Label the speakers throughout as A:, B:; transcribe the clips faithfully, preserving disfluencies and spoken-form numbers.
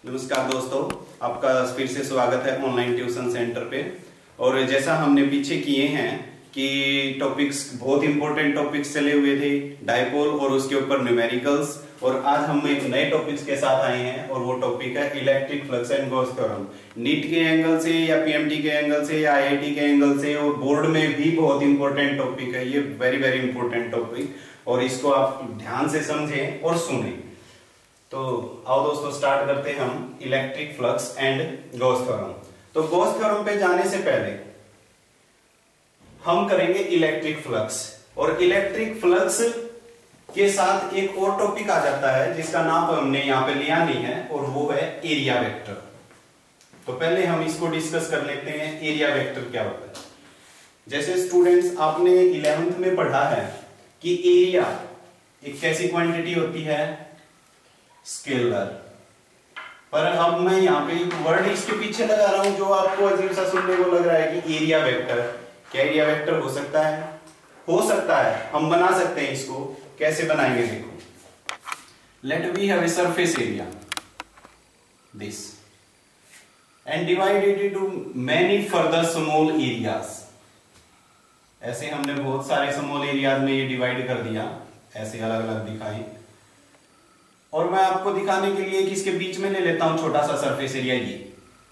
A: नमस्कार दोस्तों, आपका फिर से स्वागत है ऑनलाइन ट्यूशन सेंटर पे। और जैसा हमने पीछे किए हैं कि टॉपिक्स बहुत इंपॉर्टेंट टॉपिक्स चले हुए थे, डायपोल और उसके ऊपर न्यूमेरिकल्स, और आज हम एक नए टॉपिक्स के साथ आए हैं और वो टॉपिक है electric flux and Gauss theorem. NEET के एंगल से या पीएमटी के एंगल से या आईआईटी के एंगल से और बोर्ड में भी बहुत इंपॉर्टेंट टॉपिक है ये, वेरी वेरी इंपॉर्टेंट टॉपिक, और इसको आप ध्यान से समझें और सुनें। तो आओ दोस्तों स्टार्ट करते हैं हम electric flux and Gauss theorem. तो गॉस थ्योरम पे जाने से पहले हम करेंगे इलेक्ट्रिक फ्लक्स, और इलेक्ट्रिक फ्लक्स के साथ एक और टॉपिक आ जाता है जिसका नाम हमने यहां पे लिया नहीं है, और वो है एरिया वेक्टर। तो पहले हम इसको डिस्कस कर लेते हैं, एरिया वेक्टर क्या होता है। जैसे स्टूडेंट्स आपने इलेवेंथ में पढ़ा है कि एरिया एक कैसी क्वांटिटी होती है, स्केलर। पर अब मैं यहाँ पे एक वर्ड इसके पीछे लगा रहा हूं जो आपको अजीब सा सुनने को लग रहा है कि एरिया वेक्टर। क्या एरिया वेक्टर हो सकता है? हो सकता है, हम बना सकते हैं इसको। कैसे बनाएंगे देखो। Let we have a surface area this and divide it into many further small areas. ऐसे हमने बहुत सारे स्मॉल एरियाज में ये डिवाइड कर दिया, ऐसे अलग अलग दिखाए। और मैं आपको दिखाने के लिए कि इसके बीच में ले लेता हूं छोटा सा सरफेस एरिया। ये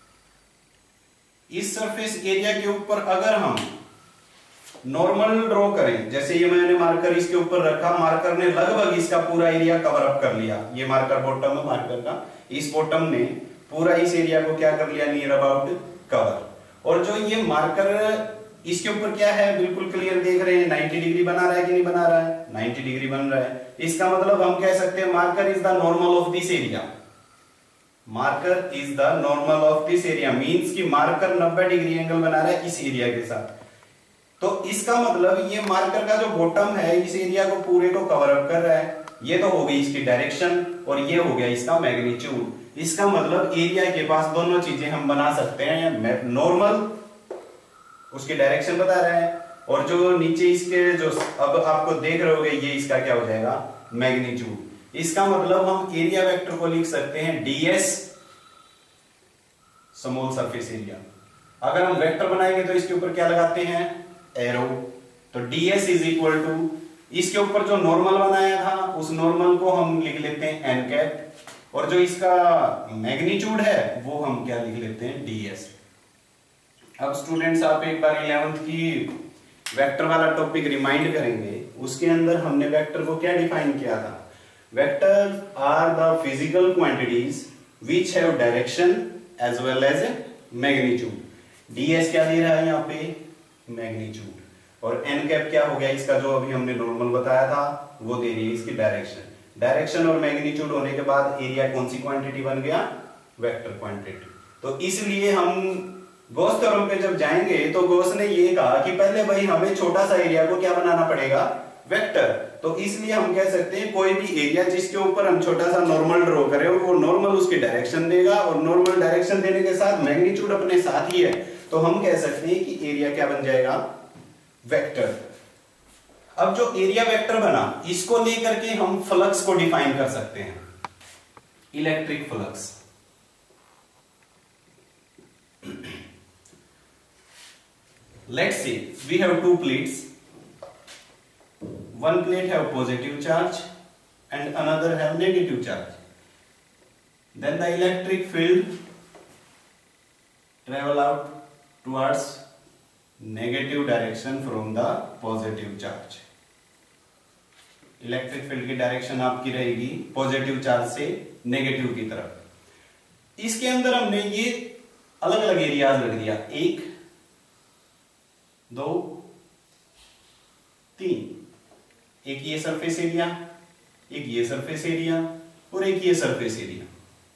A: इस सरफेस एरिया के ऊपर अगर हम नॉर्मल ड्रॉ करें, जैसे ये मैंने मार्कर इसके ऊपर रखा, मार्कर ने लगभग इसका पूरा एरिया कवर अप कर लिया। ये मार्कर बॉटम है मार्कर का, इस बॉटम ने पूरा इस एरिया को क्या कर लिया, नियर अबाउट कवर। और जो ये मार्कर इसके ऊपर क्या है, बिल्कुल क्लियर देख रहे हैं, नाइंटी डिग्री बना रहा है कि नहीं बना रहा है, नाइंटी डिग्री बन रहा है। इसका मतलब हम कह सकते हैं marker is the normal of this area. Marker is the normal of this area means कि मार्कर नब्बे डिग्री एंगल बना रहा है इस एरिया के साथ। तो इसका मतलब ये मार्कर का जो बॉटम है इस एरिया को पूरे को कवर अप कर रहा है। ये तो हो गई इसकी डायरेक्शन और ये हो गया इसका मैग्नीट्यूड। इसका मतलब एरिया के पास दोनों चीजें हम बना सकते हैं, नॉर्मल उसकी डायरेक्शन बता रहा है, और जो नीचे इसके जो अब आपको देख रहे होगे ये इसका क्या हो जाएगा, मैग्नीट्यूड। इसका मतलब हम एरिया वेक्टर को लिख सकते हैं डीएस स्मॉल सरफेस एरिया। अगर हम वेक्टर बनाएंगे तो इसके ऊपर क्या लगाते हैं, एरो। तो डीएस इज इक्वल टू इसके ऊपर जो नॉर्मल बनाया था उस नॉर्मल को हम लिख लेते हैं एन कैप, और जो इसका मैग्नीट्यूड है वो हम क्या लिख लेते हैं, डीएस। अब स्टूडेंट्स आप एक बार इलेवेंथ की वेक्टर वाला टॉपिक रिमाइंड करेंगे, उसके अंदर हमने वेक्टर को क्या डिफाइन किया था। Vector are the physical quantities which have direction as well as magnitude. DS क्या दे रहा है यहाँ पे, मैग्नीट्यूड, और एन कैप क्या हो गया इसका जो अभी हमने नॉर्मल बताया था वो दे रही है इसकी डायरेक्शन। डायरेक्शन और मैग्नीट्यूड होने के बाद एरिया कौन सी क्वांटिटी बन गया, वेक्टर क्वांटिटी। तो इसलिए हम गॉस थ्योरम पे जब जाएंगे तो गॉस ने ये कहा कि पहले भाई हमें छोटा सा एरिया को क्या बनाना पड़ेगा, वेक्टर। तो इसलिए हम कह सकते हैं कोई भी एरिया जिसके ऊपर हम छोटा सा नॉर्मल ड्रॉ करें वो नॉर्मल उसकी डायरेक्शन देगा, और नॉर्मल डायरेक्शन देने के साथ मैग्नीट्यूड अपने साथ ही है, तो हम कह सकते हैं कि एरिया क्या बन जाएगा, वेक्टर। अब जो एरिया वेक्टर बना इसको लेकर के हम फ्लक्स को डिफाइन कर सकते हैं, electric flux. Let's say we have two plates. One plate have positive charge and another have negative charge. Then the electric field travel out towards negative direction from the positive charge. Electric field की direction आपकी रहेगी positive charge से negative की तरफ। इसके अंदर हमने ये अलग अलग एरियाज रख दिया, एक दो तीन। एक ये सरफेस एरिया, एक ये सरफेस एरिया, और एक ये सरफेस एरिया।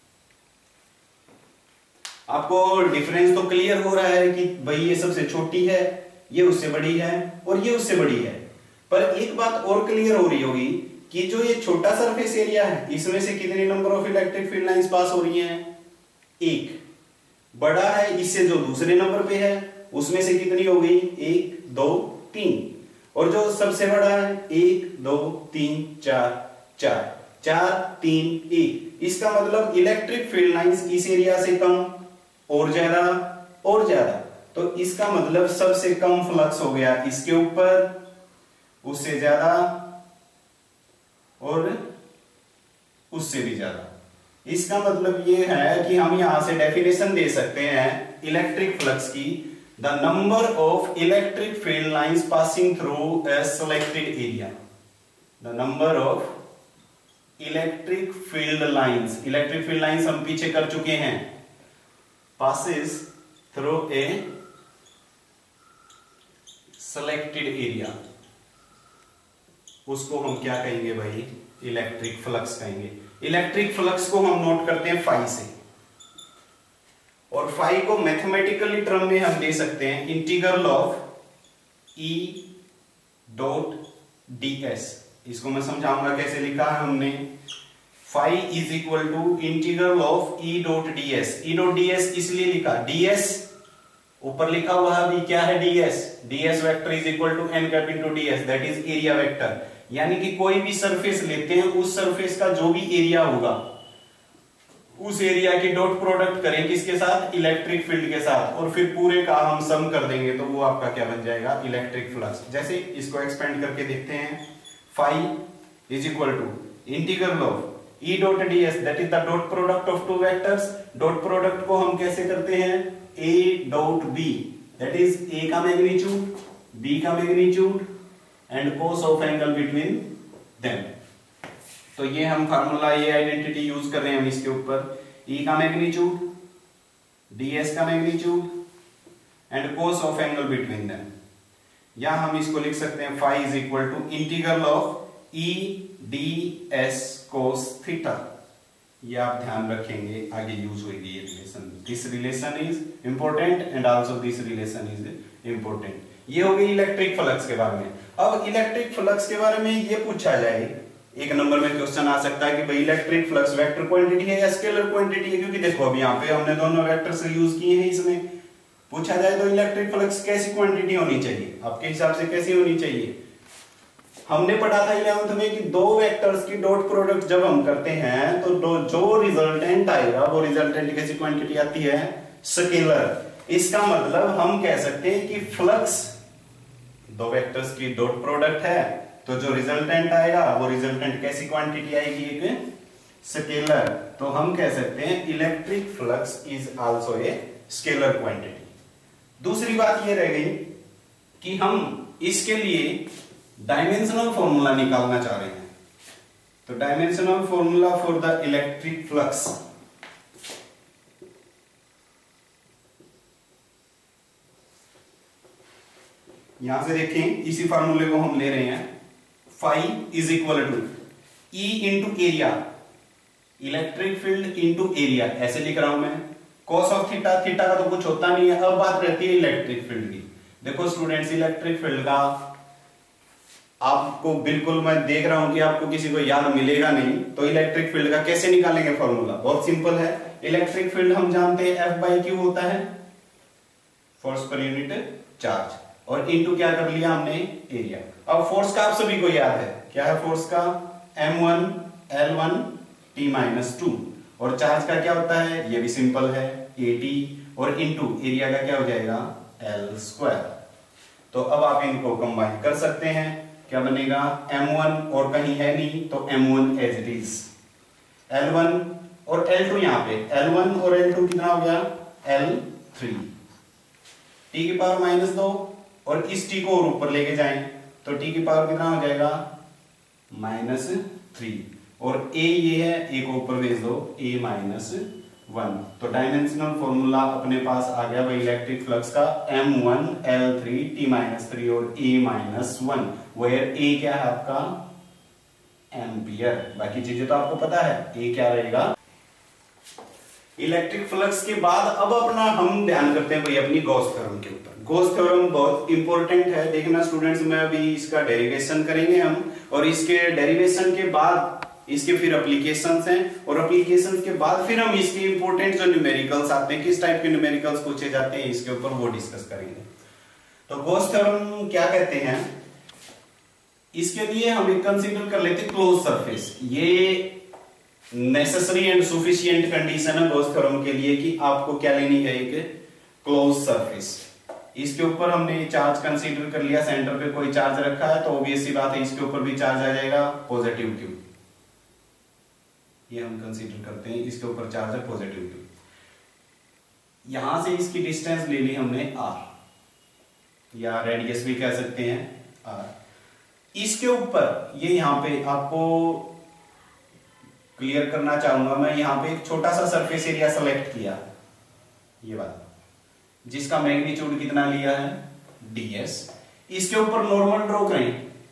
A: आपको डिफरेंस तो क्लियर हो रहा है कि भाई ये सबसे छोटी है, ये उससे बड़ी है, और ये उससे बड़ी है। पर एक बात और क्लियर हो रही होगी कि जो ये छोटा सरफेस एरिया है इसमें से कितने number of electric field lines pass हो रही हैं, एक। बड़ा है इससे जो दूसरे नंबर पे है उसमें से कितनी हो गई, एक दो तीन। और जो सबसे बड़ा है एक दो तीन चार चार। चार तीन एक। इसका मतलब इलेक्ट्रिक फील्ड लाइंस इस एरिया से कम और ज्यादा और ज्यादा, तो इसका मतलब सबसे कम फ्लक्स हो गया इसके ऊपर, उससे ज्यादा और उससे भी ज्यादा। इसका मतलब ये है कि हम यहां से डेफिनेशन दे सकते हैं इलेक्ट्रिक फ्लक्स की, the number of electric field lines passing through a selected area. The number of electric field lines, electric field lines हम पीछे कर चुके हैं, passes through a selected area, उसको हम क्या कहेंगे भाई, इलेक्ट्रिक फ्लक्स कहेंगे। इलेक्ट्रिक फ्लक्स को हम नोट करते हैं फाई से, और फाई को मैथमेटिकली टर्म में हम दे सकते हैं integral of E dot D S. इसको मैं समझाऊंगा कैसे लिखा है हमने। Phi is equal to integral of E dot D S. E dot D S इसलिए लिखा, डी एस ऊपर लिखा हुआ है अभी क्या है, D S. D S vector is equal to N cap into D S, that is area vector. यानी कि कोई भी सरफेस लेते हैं, उस सरफेस का जो भी एरिया होगा, उस एरिया की डॉट प्रोडक्ट करें किसके साथ, इलेक्ट्रिक फील्ड के साथ, और फिर पूरे का हम सम कर देंगे, तो वो आपका क्या बन जाएगा, इलेक्ट्रिक फ्लक्स। जैसे इसको एक्सपेंड करके देखते हैं, phi is equal to integral of E dot D S, that is the dot product of two vectors. Dot product को हम कैसे करते हैं, A dot B, that is A का मैग्नीट्यूड, बी का magnitude and cos of angle between them. तो ये हम फार्मूला, ये आइडेंटिटी यूज कर रहे हैं हम इसके ऊपर, E का मैग्नीट्यूड, ds का magnitude and cos of angle between them. या हम इसको लिख सकते हैं phi is equal to integral of E ds cos theta. ये आप ध्यान रखेंगे, आगे यूज होगी ये relation. This relation is important and also this relation is important. ये हो गई इलेक्ट्रिक फ्लक्स के बारे में। अब इलेक्ट्रिक फ्लक्स के बारे में ये पूछा जाए, एक नंबर में क्वेश्चन आ सकता है कि भाई इलेक्ट्रिक फ्लक्स वेक्टर क्वांटिटी है या स्केलर क्वांटिटी है, क्योंकि देखो अभी यहाँ पे हमने दोनों वेक्टर्स यूज किए हैं। इसमें पूछा जाए तो इलेक्ट्रिक फ्लक्स कैसी क्वांटिटी होनी चाहिए, आपके हिसाब से कैसी होनी चाहिए। हमने पढ़ा था इलेवेंथ में कि दो वेक्टर्स की डॉट प्रोडक्ट जब हम करते हैं तो जो रिजल्टेंट आएगा वो रिजल्टेंट कैसी क्वांटिटी आती है, स्केलर। इसका मतलब हम कह सकते हैं कि फ्लक्स दो वेक्टर्स की डॉट प्रोडक्ट है, तो जो रिजल्टेंट आएगा वो रिजल्टेंट कैसी क्वांटिटी आएगी, एक स्केलर। तो हम कह सकते हैं electric flux is also a scalar quantity. दूसरी बात ये रह गई कि हम इसके लिए डायमेंशनल फॉर्मूला निकालना चाह रहे हैं। तो dimensional formula for the electric flux, यहां से देखें इसी फार्मूले को हम ले रहे हैं, phi is equal to E into area, electric field into area, ऐसे लिख रहा हूं मैं। कॉस ऑफ थीटा, थीटा का तो कुछ होता नहीं है। अब बात रहती है इलेक्ट्रिक फील्ड की। देखो स्टूडेंट्स, इलेक्ट्रिक फील्ड का आपको बिल्कुल मैं देख रहा हूं कि आपको किसी को याद मिलेगा नहीं, तो इलेक्ट्रिक फील्ड का कैसे निकालेंगे फॉर्मूला, बहुत सिंपल है। इलेक्ट्रिक फील्ड हम जानते हैं एफ बाई क्यू होता है, फोर्स पर यूनिट चार्ज, और इनटू क्या कर लिया हमने, एरिया। अब फोर्स का आप सभी को याद है, क्या है फोर्स का, M one L one T minus two, और चार्ज का क्या होता है, ये भी सिंपल है, ए टी, और इनटू एरिया का क्या हो जाएगा, एल स्क्वायर। तो अब आप इनको कंबाइन कर सकते हैं, क्या बनेगा, एम वन और कहीं है नहीं तो M one as it is, L one और एल टू, यहां पे एल वन और एल टू कितना हो गया, एल थ्री, टी की पावर माइनस दो, और इस टी को और ऊपर लेके जाएं तो टी की पावर कितना हो जाएगा, माइनस थ्री, और ए ये है, ए को ऊपर भेज दो, ए माइनस वन। तो डायमेंशनल फॉर्मूला अपने पास आ गया भाई इलेक्ट्रिक फ्लक्स का, M one L three T minus three और A minus one, where A क्या है आपका, एम्पियर। बाकी चीजें तो आपको पता है, ए क्या रहेगा। इलेक्ट्रिक फ्लक्स के बाद अब अपना हम ध्यान करते हैं भाई अपनी गॉस थ्योरम के ऊपर। गॉस थ्योरम बहुत इंपॉर्टेंट है, देखना स्टूडेंट्स, में अभी इसका डेरिवेशन करेंगे हम, और इसके डेरिवेशन के बाद इसके फिर एप्लीकेशंस हैं, और एप्लीकेशंस के बाद फिर हम इसके इंपॉर्टेंट जो न्यूमेरिकल्स आते हैं, किस टाइप के न्यूमेरिकल्स पूछे जाते हैं, इसके ऊपर वो डिस्कस करेंगे। तो गॉस थ्योरम क्या कहते हैं, इसके लिए हम एक कंसीडर कर लेते क्लोज सरफेस। ये नेसेसरी एंड सफिशिएंट कंडीशन है गॉस थ्योरम के लिए कि आपको क्या लेनी है, एक क्लोज सरफेस। इसके ऊपर हमने चार्ज कंसीडर कर लिया, सेंटर पे कोई चार्ज रखा है तो ऑब्वियस सी बात है इसके ऊपर भी चार्ज आ जाएगा पॉजिटिव क्यू। ये हम कंसीडर करते हैं, इसके ऊपर चार्ज है पॉजिटिव क्यू। यहां से इसकी डिस्टेंस ले ली हमने आर, या रेडियस भी कह सकते हैं आर। इसके ऊपर ये यहां पे आपको क्लियर करना चाहूंगा मैं, यहां पे एक छोटा सा सरफेस एरिया सेलेक्ट किया, ये वाला, जिसका मैग्नीट्यूड कितना लिया है ds। इसके ऊपर नॉर्मल ड्रॉ करें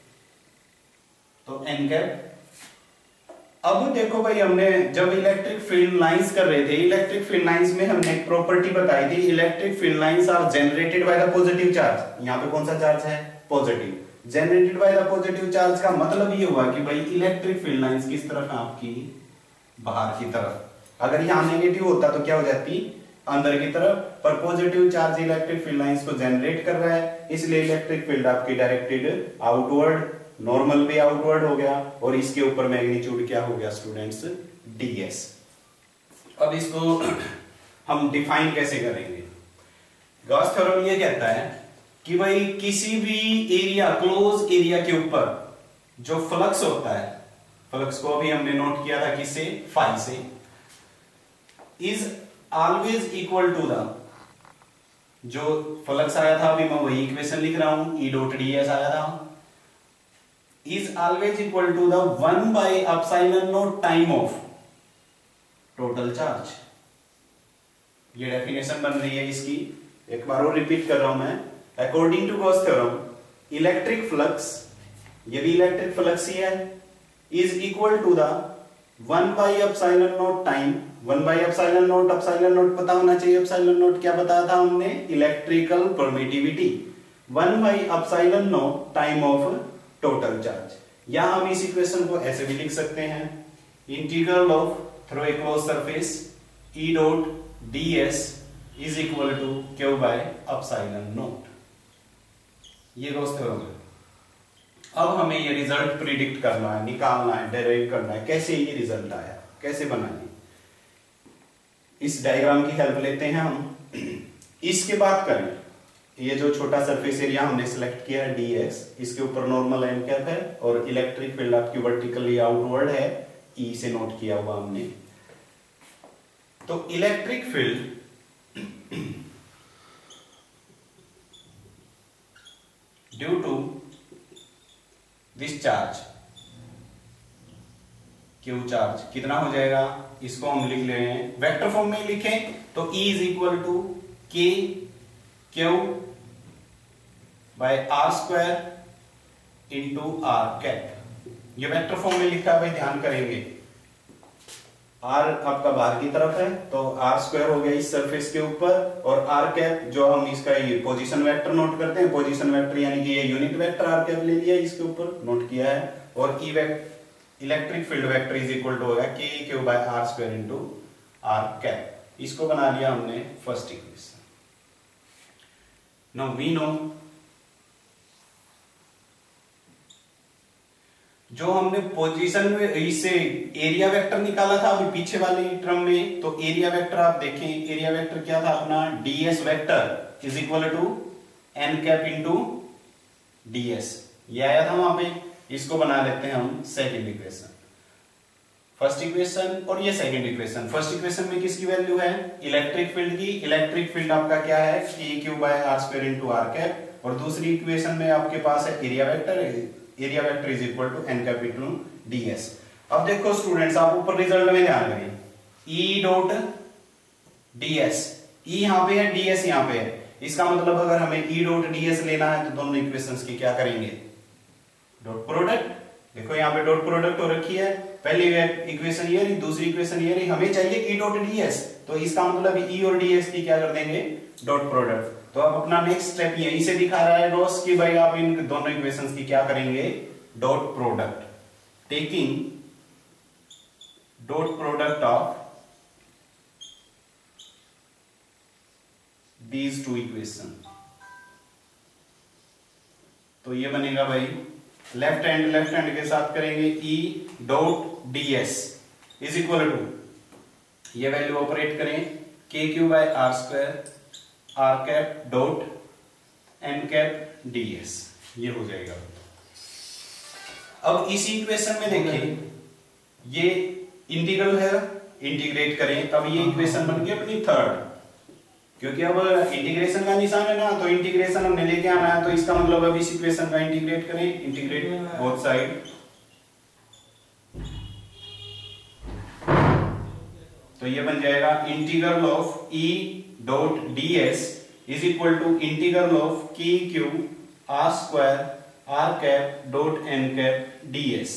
A: तो n कैप। अब देखो भाई, हमने जब इलेक्ट्रिक फील्ड लाइंस कर रहे थे, इलेक्ट्रिक फील्ड लाइंस में हमने एक प्रॉपर्टी बताई थी, electric field lines are generated by the positive charge. यहां पे कौन सा चार्ज है, positive. Generated by the positive charge का मतलब ये हुआ कि भाई इलेक्ट्रिक फील्ड लाइंस किस तरफ है आपकी, बाहर की तरफ। अगर यहां नेगेटिव होता तो क्या हो जाती, अंदर की तरफ, पर positive charge electric field lines को जनरेट कर रहा है, इसलिए इलेक्ट्रिक फील्ड आपकी डायरेक्टेड आउटवर्ड, नॉर्मल भी आउटवर्ड हो गया, और इसके ऊपर मैग्नीट्यूड क्या हो गया स्टूडेंट्स, ds। अब इसको हम डिफाइन कैसे करेंगे। गॉस थ्योरम ये कहता है कि भाई किसी भी एरिया, क्लोज एरिया के ऊपर जो फ्लक्स होता है, फ्लक्स को अभी हमने नोट किया था किससे, फाई से, is always equal to the, जो फ्लक्स आया था अभी मैं वही इक्वेशन लिख रहा हूं, ई डॉट डी एस आया था, is always equal to the one by epsilon naught time of total charge. ये डेफिनेशन बन रही है इसकी, एक बार और रिपीट कर रहा हूं मैं। According to Gauss theorem, electric flux, ये भी इलेक्ट्रिक फ्लक्स ही है, is equal to the one by epsilon naught time. One by epsilon naught, epsilon naught पता होना चाहिए, एप्सिलॉन नॉट क्या बताया था हमने, electrical permittivity. One by epsilon naught time of total charge. या हम इस इक्वेशन को ऐसे भी लिख सकते हैं, integral of through a close surface E dot ds is equal to Q by epsilon naught. ये गॉस थ्योरम है। अब हमें ये रिजल्ट प्रिडिक्ट करना है, निकालना है, डेराइव करना है, कैसे ये रिजल्ट आया, कैसे बनाएंगे। इस डायग्राम की हेल्प लेते हैं हम। इसके बाद करें, ये जो छोटा सरफेस एरिया हमने सिलेक्ट किया है ds, इसके ऊपर नॉर्मल एन कैप है, और इलेक्ट्रिक फील्ड आपकी वर्टिकली आउटवर्ड है, ई से नोट किया हुआ हमने। तो electric field due to this charge, Q charge कितना हो जाएगा, इसको हम लिख ले रहे हैं, वेक्टर फॉर्म में लिखें तो E is equal to K Q by R square into R cap. ये वेक्टर फॉर्म में लिखा है भाई, ध्यान करेंगे। आर आपका बाहर की तरफ है तो आर स्क्वायर हो गया इस सरफेस के ऊपर, और आर कैप जो हम इसका ये पोजीशन वेक्टर नोट करते हैं, पोजीशन वेक्टर यानी कि ये यूनिट वेक्टर आर कैप ले लिया, इसके ऊपर नोट किया है, और E vector electric field vector is equal to होगा K Q by R square into R cap. इसको बना लिया हमने first equation. Now we know, जो हमने पोजीशन में इससे एरिया वेक्टर निकाला था अभी पीछे वाले टर्म में, तो एरिया वेक्टर आप देखें, एरिया वेक्टर क्या था अपना, ds vector is equal to n cap into ds, ये आया था वहां पे। इसको बना लेते हैं हम सेकंड इक्वेशन, फर्स्ट इक्वेशन और ये सेकंड इक्वेशन। फर्स्ट इक्वेशन में किसकी वैल्यू है, इलेक्ट्रिक फील्ड की। इलेक्ट्रिक फील्ड आपका क्या है, K Q by R square into R cap, और दूसरी इक्वेशन में आपके पास है area vector, area vector is equal to N cap into ds। अब देखो स्टूडेंट्स, आप ऊपर रिजल्ट में ध्यान करें, E डॉट ds, E यहां पे है, ds यहां पे है, इसका मतलब अगर हमें E डॉट ds लेना है तो दोनों इक्वेशंस की क्या करेंगे, डॉट प्रोडक्ट। देखो यहाँ पे डॉट प्रोडक्ट हो रखी है, पहली इक्वेशन ये रही, दूसरी इक्वेशन ये रही, हमें चाहिए E डॉट ds, तो इसका मतलब E और ds की क्या कर देंगे, डॉट प्रोडक्ट। तो अब अपना नेक्स्ट स्टेप यहीं से दिखा रहा है बॉस कि भाई आप इन दोनों इक्वेशंस की क्या करेंगे, dot product, taking dot product of these two equation. तो ये बनेगा भाई लेफ्ट हैंड लेफ्ट हैंड के साथ करेंगे, E dot D S is equal to, ये वैल्यू ऑपरेट करें, K Q by R square R cap dot N cap D S, ये हो जाएगा। अब इसी इक्वेशन में देखिए, ये इंटीग्रल है, इंटीग्रेट करें, अब ये इक्वेशन बन गई अपनी थर्ड, क्योंकि अब इंटीग्रेशन का निशान है ना, तो इंटीग्रेशन हमने लेके आना है, तो इसका मतलब अब इस इक्वेशन का इंटीग्रेट करें, इंटीग्रेट बोथ साइड, तो ये बन जाएगा integral of E dot D S is equal to integral of K Q R square R cap dot N cap D S.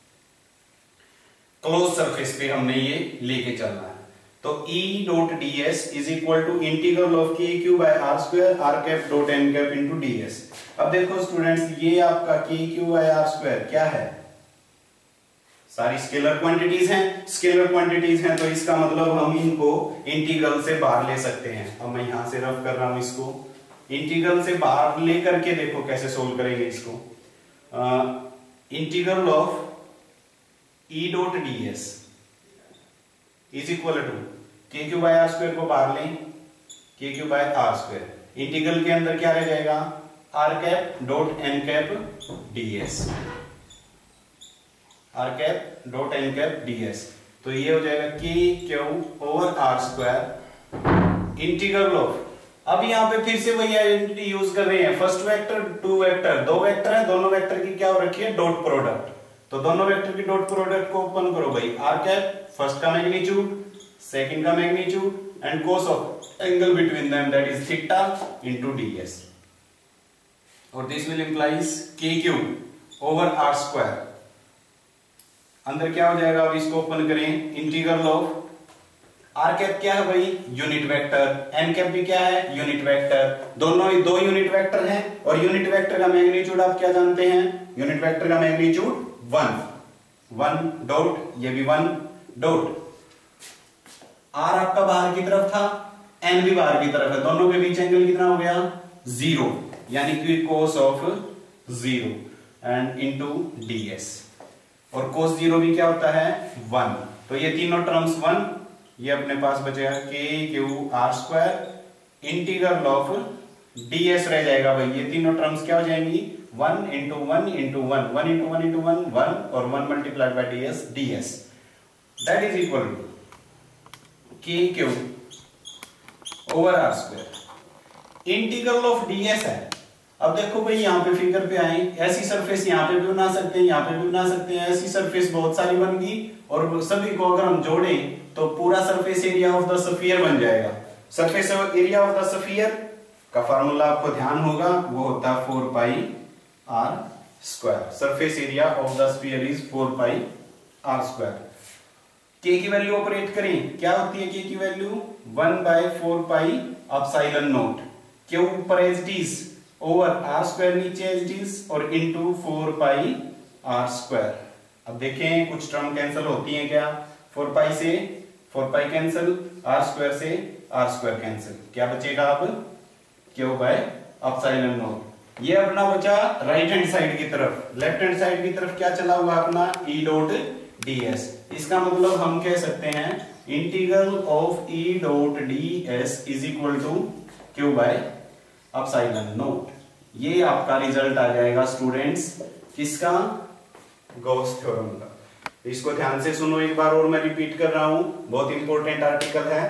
A: Close surface पे हमने ये लेके चलना है, तो E dot D S is equal to integral of K Q by R square R cap dot N cap into D S. अब देखो students, ये आपका के क्यू बाय आर स्क्वायर क्या है, सारी स्केलर क्वांटिटीज हैं, स्केलर क्वांटिटीज हैं, तो इसका मतलब हम इनको इंटीग्रल से बाहर ले सकते हैं। अब मैं यहां से रफ कर रहा हूं इसको, इंटीग्रल से बाहर लेकर के देखो कैसे सोल्व करेंगे इसको। Integral of E dot D S is equal to K Q by R square को बाहर लें, K Q by R square, integral के अंदर क्या रह जाएगा, R cap dot N cap D S, R cap dot N cap D S, तो ये हो जाएगा K Q over R square integral of, अब यहाँ पे फिर से वही आइडेंटिटी यूज कर रहे हैं, फर्स्ट वेक्टर टू वेक्टर, दो वेक्टर है, दोनों वेक्टर की क्या हो रखी है, डॉट प्रोडक्ट, तो दोनों वेक्टर की डॉट प्रोडक्ट को ओपन करो भाई, आर कैप फर्स्ट का मैग्नीट्यूड, सेकंड का magnitude and cos of angle between them that is theta into DS, और this will implies K Q over R square, अंदर क्या हो जाएगा, अब इसको ओपन करें, इंटीग्रल ऑफ आर कैप क्या है भाई, यूनिट वेक्टर, एन कैप भी क्या है, यूनिट वेक्टर, दोनों दो यूनिट वेक्टर हैं, और यूनिट वेक्टर का मैग्नीट्यूड आप क्या जानते हैं, यूनिट वेक्टर का मैग्नीट्यूड वन, वन डॉट, ये भी वन डॉट, आर आपका बाहर की तरफ था, एन भी बाहर की तरफ है, दोनों के बीच एंगल कितना हो गया, जीरो, यानी कि cos of zero and into DS, और कोस जीरो भी क्या होता है, वन, तो ये तीनों टर्म्स वन, ये अपने पास बचेगा K Q R square integral of DS रह जाएगा भाई, ये तीनों टर्म्स क्या हो जाएंगी, one into one into one, one into one into one, one, और one multiplied by D S, D S that is equal to K Q over R square integral of D S है। अब देखो भाई यहाँ पे figure पे आए, ऐसी सरफेस यहाँ पे भी बना सकते हैं, यहाँ पे भी बना सकते हैं, ऐसी सरफेस बहुत सारी बन गई, और सभी को अगर हम जोड़ें तो पूरा surface area of the sphere बन जाएगा। Surface area of the sphere का फार्मूला आपको ध्यान होगा, वो होता है four pi R square, surface area of the sphere is four pi R square. K की वैल्यू ऑपरेट करें, क्या होती है के की value, one by four pi epsilon naught, Q ऊपर as it is over R square नीचे as it is, और into four pi R square. अब देखें कुछ टर्म कैंसिल होती हैं क्या, फोर पाई से four pi cancel, R square से आर स्क्वायर कैंसिल, क्या बचेगा अब, क्यू बाय एप्सिलॉन नॉट। ये अपना बचा राइट हैंड साइड की तरफ, लेफ्ट हैंड साइड की तरफ क्या चला हुआ अपना, ई डॉट डी एस, इसका मतलब हम कह सकते हैं integral of E dot D S is equal to Q by epsilon naught. ये आपका रिजल्ट आ जाएगा स्टूडेंट्स किसका, गॉस थ्योरम का। इसको ध्यान से सुनो एक बार और, मैं रिपीट कर रहा हूं, बहुत इंपॉर्टेंट आर्टिकल है।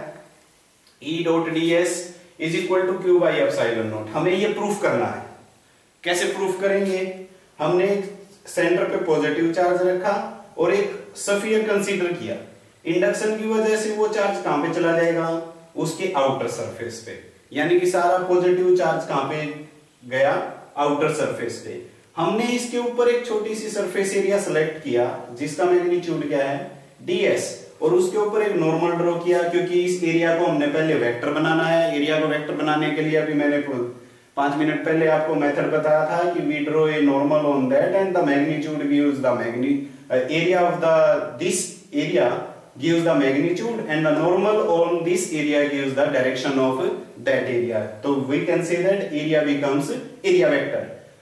A: E dot D S is equal to Q by epsilon naught, हमें ये प्रूफ करना है। कैसे प्रूफ करेंगे, हमने सेंटर पे पॉजिटिव चार्ज रखा और एक स्फीयर कंसीडर किया, इंडक्शन की वजह से वो चार्ज कहां पे चला जाएगा, उसके आउटर सरफेस पे, यानी कि सारा पॉजिटिव चार्ज कहां पे गया, आउटर सरफेस पे। हमने इसके ऊपर एक छोटी सी सरफेस एरिया सेलेक्ट किया जिसका मैग्नीट्यूड क्या है, डीएस, और उसके ऊपर एक नॉर्मल ड्रॉ किया, क्योंकि इस एरिया को हमने पहले वेक्टर बनाना है। एरिया को वेक्टर बनाने के लिए अभी मैंने पांच मिनट पहले आपको मेथड बताया था कि we draw a normal on that and the magnitude gives the magni area of the this area gives the magnitude and the normal on this area gives the direction of that area, so we can say that area becomes area vector।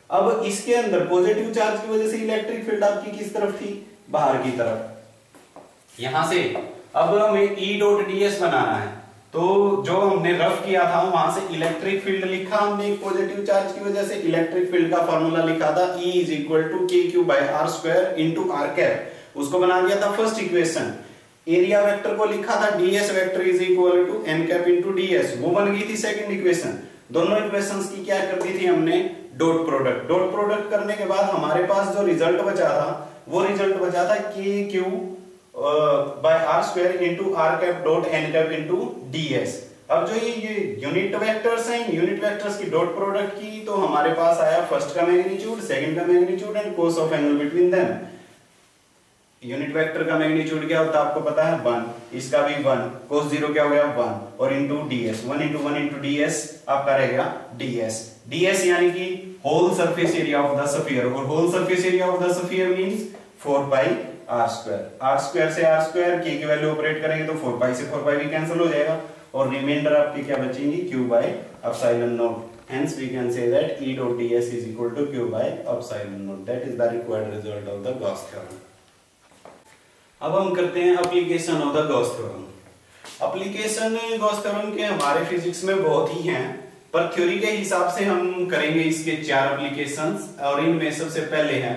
A: अब इसके अंदर positive charge की वजह से electric field आपकी किस तरफ थी, बाहर की तरफ। यहां से अब हमें E डॉट ds बनाना है, तो जो हमने रफ किया था वहां से इलेक्ट्रिक फील्ड लिखा हमने पॉजिटिव चार्ज की वजह से, इलेक्ट्रिक फील्ड का फॉर्मूला लिखा था E is equal to K Q by R square into R cap, उसको बना दिया था फर्स्ट इक्वेशन। एरिया वेक्टर को लिखा था ds vector is equal to n cap into ds, वो बन गई थी सेकंड इक्वेशन। दोनों इक्वेशंस की क्या कर दी थी हमने, डॉट प्रोडक्ट। डॉट प्रोडक्ट करने के बाद हमारे पास जो रिजल्ट बचा था वो रिजल्ट बचा था K Q by R square into R cap dot N cap into ds। अब जो ये ये यूनिट वेक्टर्स हैं, यूनिट वेक्टर्स की डॉट प्रोडक्ट की, तो हमारे पास आया फर्स्ट का मैग्नीट्यूड, सेकंड का magnitude and cos of angle between them. Unit vector का मैग्नीट्यूड क्या होता है आपको पता है, वन, इसका भी वन, कोस जीरो क्या हो गया वन, और into ds, one into one into ds आपका रहेगा ds। ds यानी कि whole surface area of the sphere, और whole surface area of the sphere means four pi R square. R square से आर स्क्वायर के की value operate करेंगे तो four pi से फोर पाई भी कैंसिल हो जाएगा, और रिमाइंडर आपकी क्या बचेंगी, q by epsilon naught. Hence we can say that E dot ds is equal to q by epsilon naught. That is the required result of the Gauss theorem. अब हम करते हैं application of the Gauss theorem. Application Gauss theorem के हमारे physics में बहुत ही हैं, पर थ्योरी के हिसाब से हम करेंगे इसके चार एप्लीकेशंस, और इनमें सबसे पहले है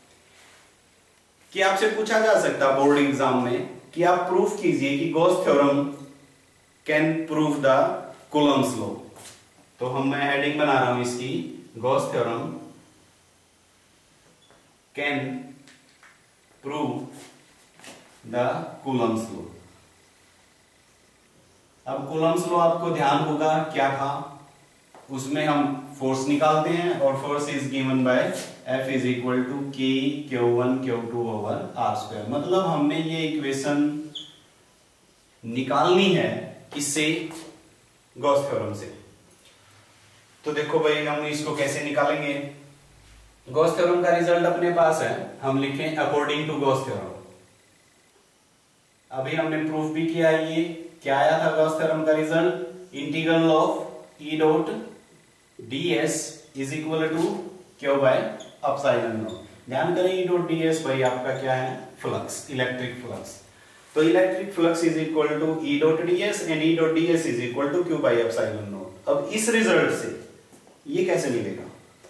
A: कि आपसे पूछा जा सकता है बोर्ड एग्जाम में कि आप प्रूफ कीजिए कि Gauss theorem can prove the Coulomb's law. तो हम मैं हेडिंग बना रहा हूं इसकी, Gauss theorem can prove the Coulomb's law. अब कूलम्ब्स लॉ आपको ध्यान होगा क्या था, उसमें हम फोर्स निकालते हैं, और force is given by F is equal to K Q one Q two over R square. मतलब हमने ये इक्वेशन निकालनी है किससे, गॉस थ्योरम से। तो देखो भाई हम इसको कैसे निकालेंगे, गॉस थ्योरम का रिजल्ट अपने पास है, हम लिखें अकॉर्डिंग टू गॉस थ्योरम। अभी हमने प्रूफ भी किया, ये क्या आया था गॉस थ्योरम का result, integral of E dot ds is equal to Q by epsilon naught. ध्यान करें E डॉट ds भाई आपका क्या है, फ्लक्स, इलेक्ट्रिक फ्लक्स। तो electric flux is equal to E dot ds and E dot ds is equal to q by epsilon naught. अब इस result से ये कैसे मिलेगा,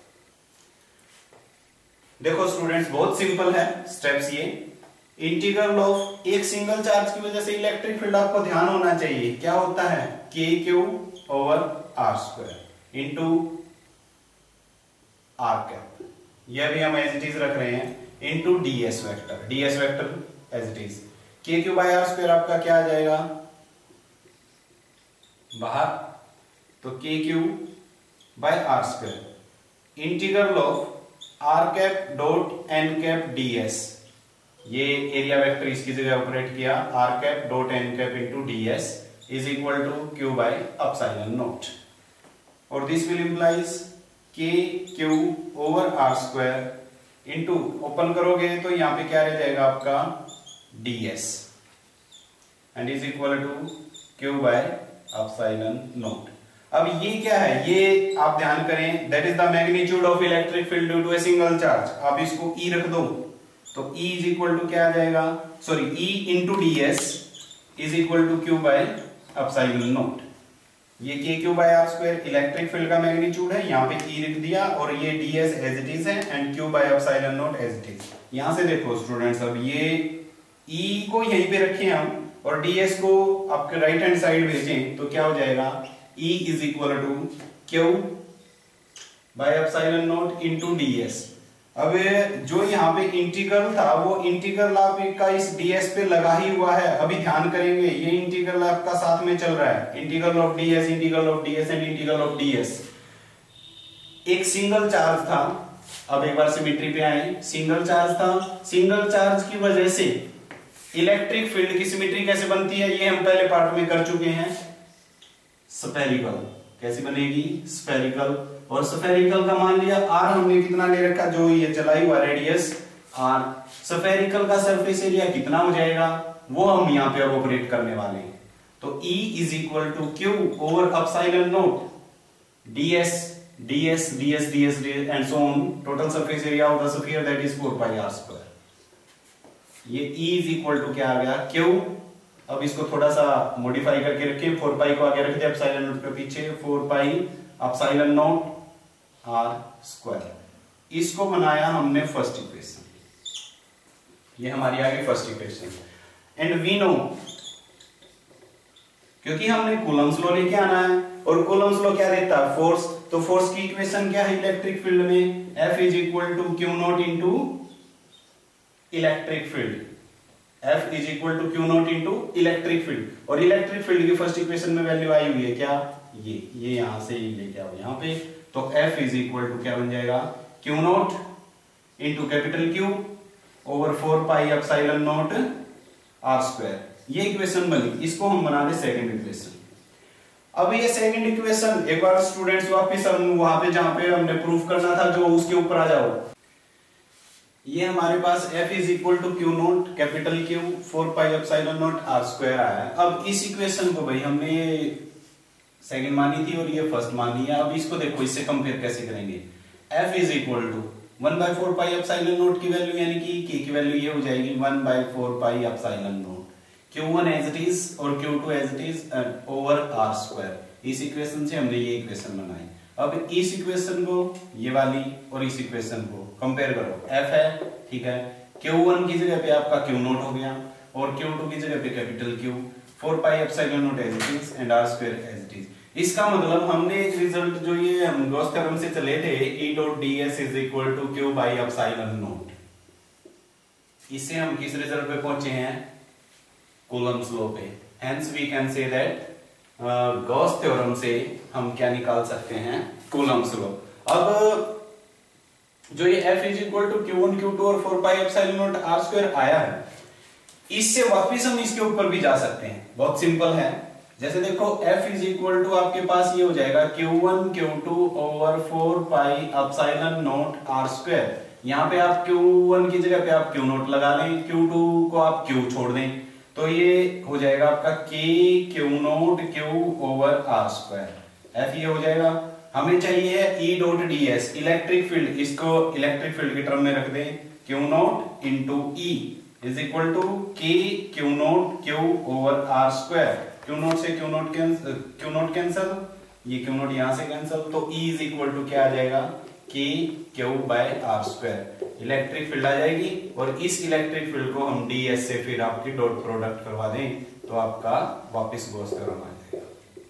A: देखो स्टूडेंट्स बहुत सिंपल है स्टेप्स ये। इंटीग्रल ऑफ एक सिंगल चार्ज की वजह से इलेक्ट्रिक फील्ड आपको ध्यान होना चाहिए क्या होता है, K Q over R square into R cap, यह भी हम एज इट इज रख रहे हैं, into ds vector, ds vector as it is, K Q by R square आपका क्या आ जाएगा बाहर, तो K Q by R square integral of R cap dot N cap ds, ये एरिया वेक्टर इसकी जगह ऑपरेट किया, R cap dot N cap into ds is equal to Q by epsilon naught, और this will implies K Q over R square into, open करोगे तो यहां पे क्या रह जाएगा आपका ds and is equal to Q by epsilon naught. अब ये क्या है, ये आप ध्यान करें, that is the magnitude of electric field due to a single charge. आप इसको E रख दो तो E इज इक्वल टू क्या आ जाएगा, sorry E into ds is equal to Q by epsilon naught. ये K Q by R square electric field का मैग्नीट्यूड है, यहाँ पे E लिख दिया, और ये ds एज इट इज है and Q by epsilon naught as it is. यहां से देखो स्टूडेंट्स, अब ये E को यहीं पे रखें हम, और ds को आपके राइट हैंड साइड भेजें तो क्या हो जाएगा, E is equal to Q by epsilon naught into ds। अब जो यहाँ पे इंटीग्रल था वो इंटीग्रल आपका इस ds पे लगा ही हुआ है, अभी ध्यान करेंगे ये इंटीग्रल आपका साथ में चल रहा है, integral of ds, integral of ds and integral of ds। एक सिंगल चार्ज था, अब एक बार सिमेट्री पे आए, सिंगल चार्ज था, सिंगल चार्ज की वजह से इलेक्ट्रिक फील्ड की सिमेट्री कैसे बनती है, ये हम पहले पार्ट में कर चुके हैं, स्फेरिकल। कैसे बनेगी, स्फेरिकल, और स्फेरिकल का मान लिया r हमने कितना ले रखा, जो ये चलाई हुआ रेडियस r, स्फेरिकल का सरफेस एरिया कितना हो जाएगा वो हम यहाँ पे अब ऑपरेट करने वाले हैं। तो E is equal to Q over epsilon naught ds, ds ds ds ds and so on, total surface area of the sphere that is four pi r square. ये E is equal to क्या आ गया Q. अब इसको थोड़ा सा modify करके रखें, four pi को आगे रख दिया, एप्सिलॉन नॉट के पीछे four pi epsilon naught r square. इसको बनाया हमने फर्स्ट इक्वेशन, ये हमारी आ गई first equation. And we know, क्योंकि हमने कूलम्स लॉ लेके आना है और कूलम्स लॉ क्या देता है फोर्स, तो फोर्स की इक्वेशन क्या है इलेक्ट्रिक फील्ड में, F is equal to q naught into electric field. F is equal to q naught into electric field. और इलेक्ट्रिक फील्ड की फर्स्ट इक्वेशन में वैल्यू आई हुई है क्या, ये ये यहां से ही लेके आओ यहां पे, तो F इज इक्वल टू क्या बन जाएगा q naught into capital q over four pi epsilon naught R square. ये इक्वेशन बनी, इसको हम बना रहे सेकंड इक्वेशन. अब ये सेकंड इक्वेशन एक बार स्टूडेंट्स वापस हम वहां पे जहां पे हमने प्रूफ करना था जो उसके ऊपर आ जाओ. ये हमारे पास F is equal to q naught capital Q four pi epsilon naught R square आया है. अब इस इक्वेशन को भाई हमने ये सेकंड मानी थी और ये फर्स्ट मानी है. अब इसको देखो इससे कंपेयर कैसे करेंगे. F is equal to one by four pi epsilon naught की वैल्यू यानी कि K की वैल्यू ये हो जाएगी one by four pi epsilon naught q one as it is और q two as it is over R square. इस equation से हमने ये इक्वेशन बनाई. अब इस इक्वेशन को ये वाली और इस इक्वेशन को कंपेयर करो. F है ठीक है, क्यू वन की जगह पे आपका क्यू नॉट हो गया और क्यू टू की जगह पे capital Q four pi epsilon naught as it is and R square as it is. इसका मतलब हमने एक रिजल्ट जो ये हम गॉस थ्योरम से चले थे E dot ds is equal to Q by epsilon naught, इससे हम किस रिजल्ट पे पहुंचे हैं कूलम्स लॉ पे. Hence we can say that Gauss theorem से हम क्या निकाल सकते हैं कूलम्स लॉ. अब जो ये F is equal to q one Q two और four pi epsilon naught R square आया है, इससे वापस हम इसके ऊपर भी जा सकते हैं. बहुत सिंपल है. जैसे देखो F इज इक्वल टू आपके पास ये हो जाएगा q one Q two over four pi epsilon naught R square. यहाँ पे आप क्यू वन की जगह पे आप क्यू नॉट लगा लें, क्यू टू को आप Q छोड़ दें, तो ये हो जाएगा आपका K q naught Q over R square. F ये हो जाएगा. हमें चाहिए E dot ds electric field, इसको इलेक्ट्रिक फील्ड के टर्म में रख दें q naught into E is equal to K q naught Q over R square. Q naught से q naught cancel, q naught cancel, ये क्यू नॉट यहां से cancel, तो E इज इक्वल टू क्या आ जाएगा K Q by R square. Electric field आ जाएगी और इस इलेक्ट्रिक फील्ड को हम ds से फिर आपकी डॉट प्रोडक्ट करवा दें तो आपका वापस गॉस थ्योरम आ जाएगा.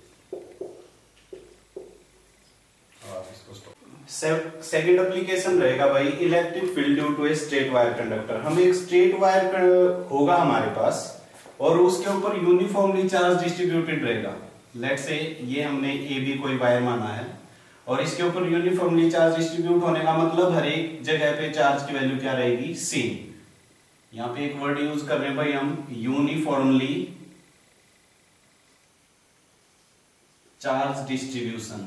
A: सेकंड एप्लीकेशन रहेगा भाई electric field due to a straight wire conductor. हम एक स्ट्रेट वायर होगा हमारे पास और उसके ऊपर यूनिफॉर्मली चार्ज डिस्ट्रीब्यूटेड रहेगा. लेट्स से ये हमने ए बी कोई वायर माना है और इसके ऊपर यूनिफॉर्मली चार्ज डिस्ट्रीब्यूट होने का मतलब हर एक जगह पे चार्ज की वैल्यू क्या रहेगी सेम. यहाँ पे एक वर्ड यूज कर रहे हैं भाई हम यूनिफॉर्मली चार्ज डिस्ट्रीब्यूशन.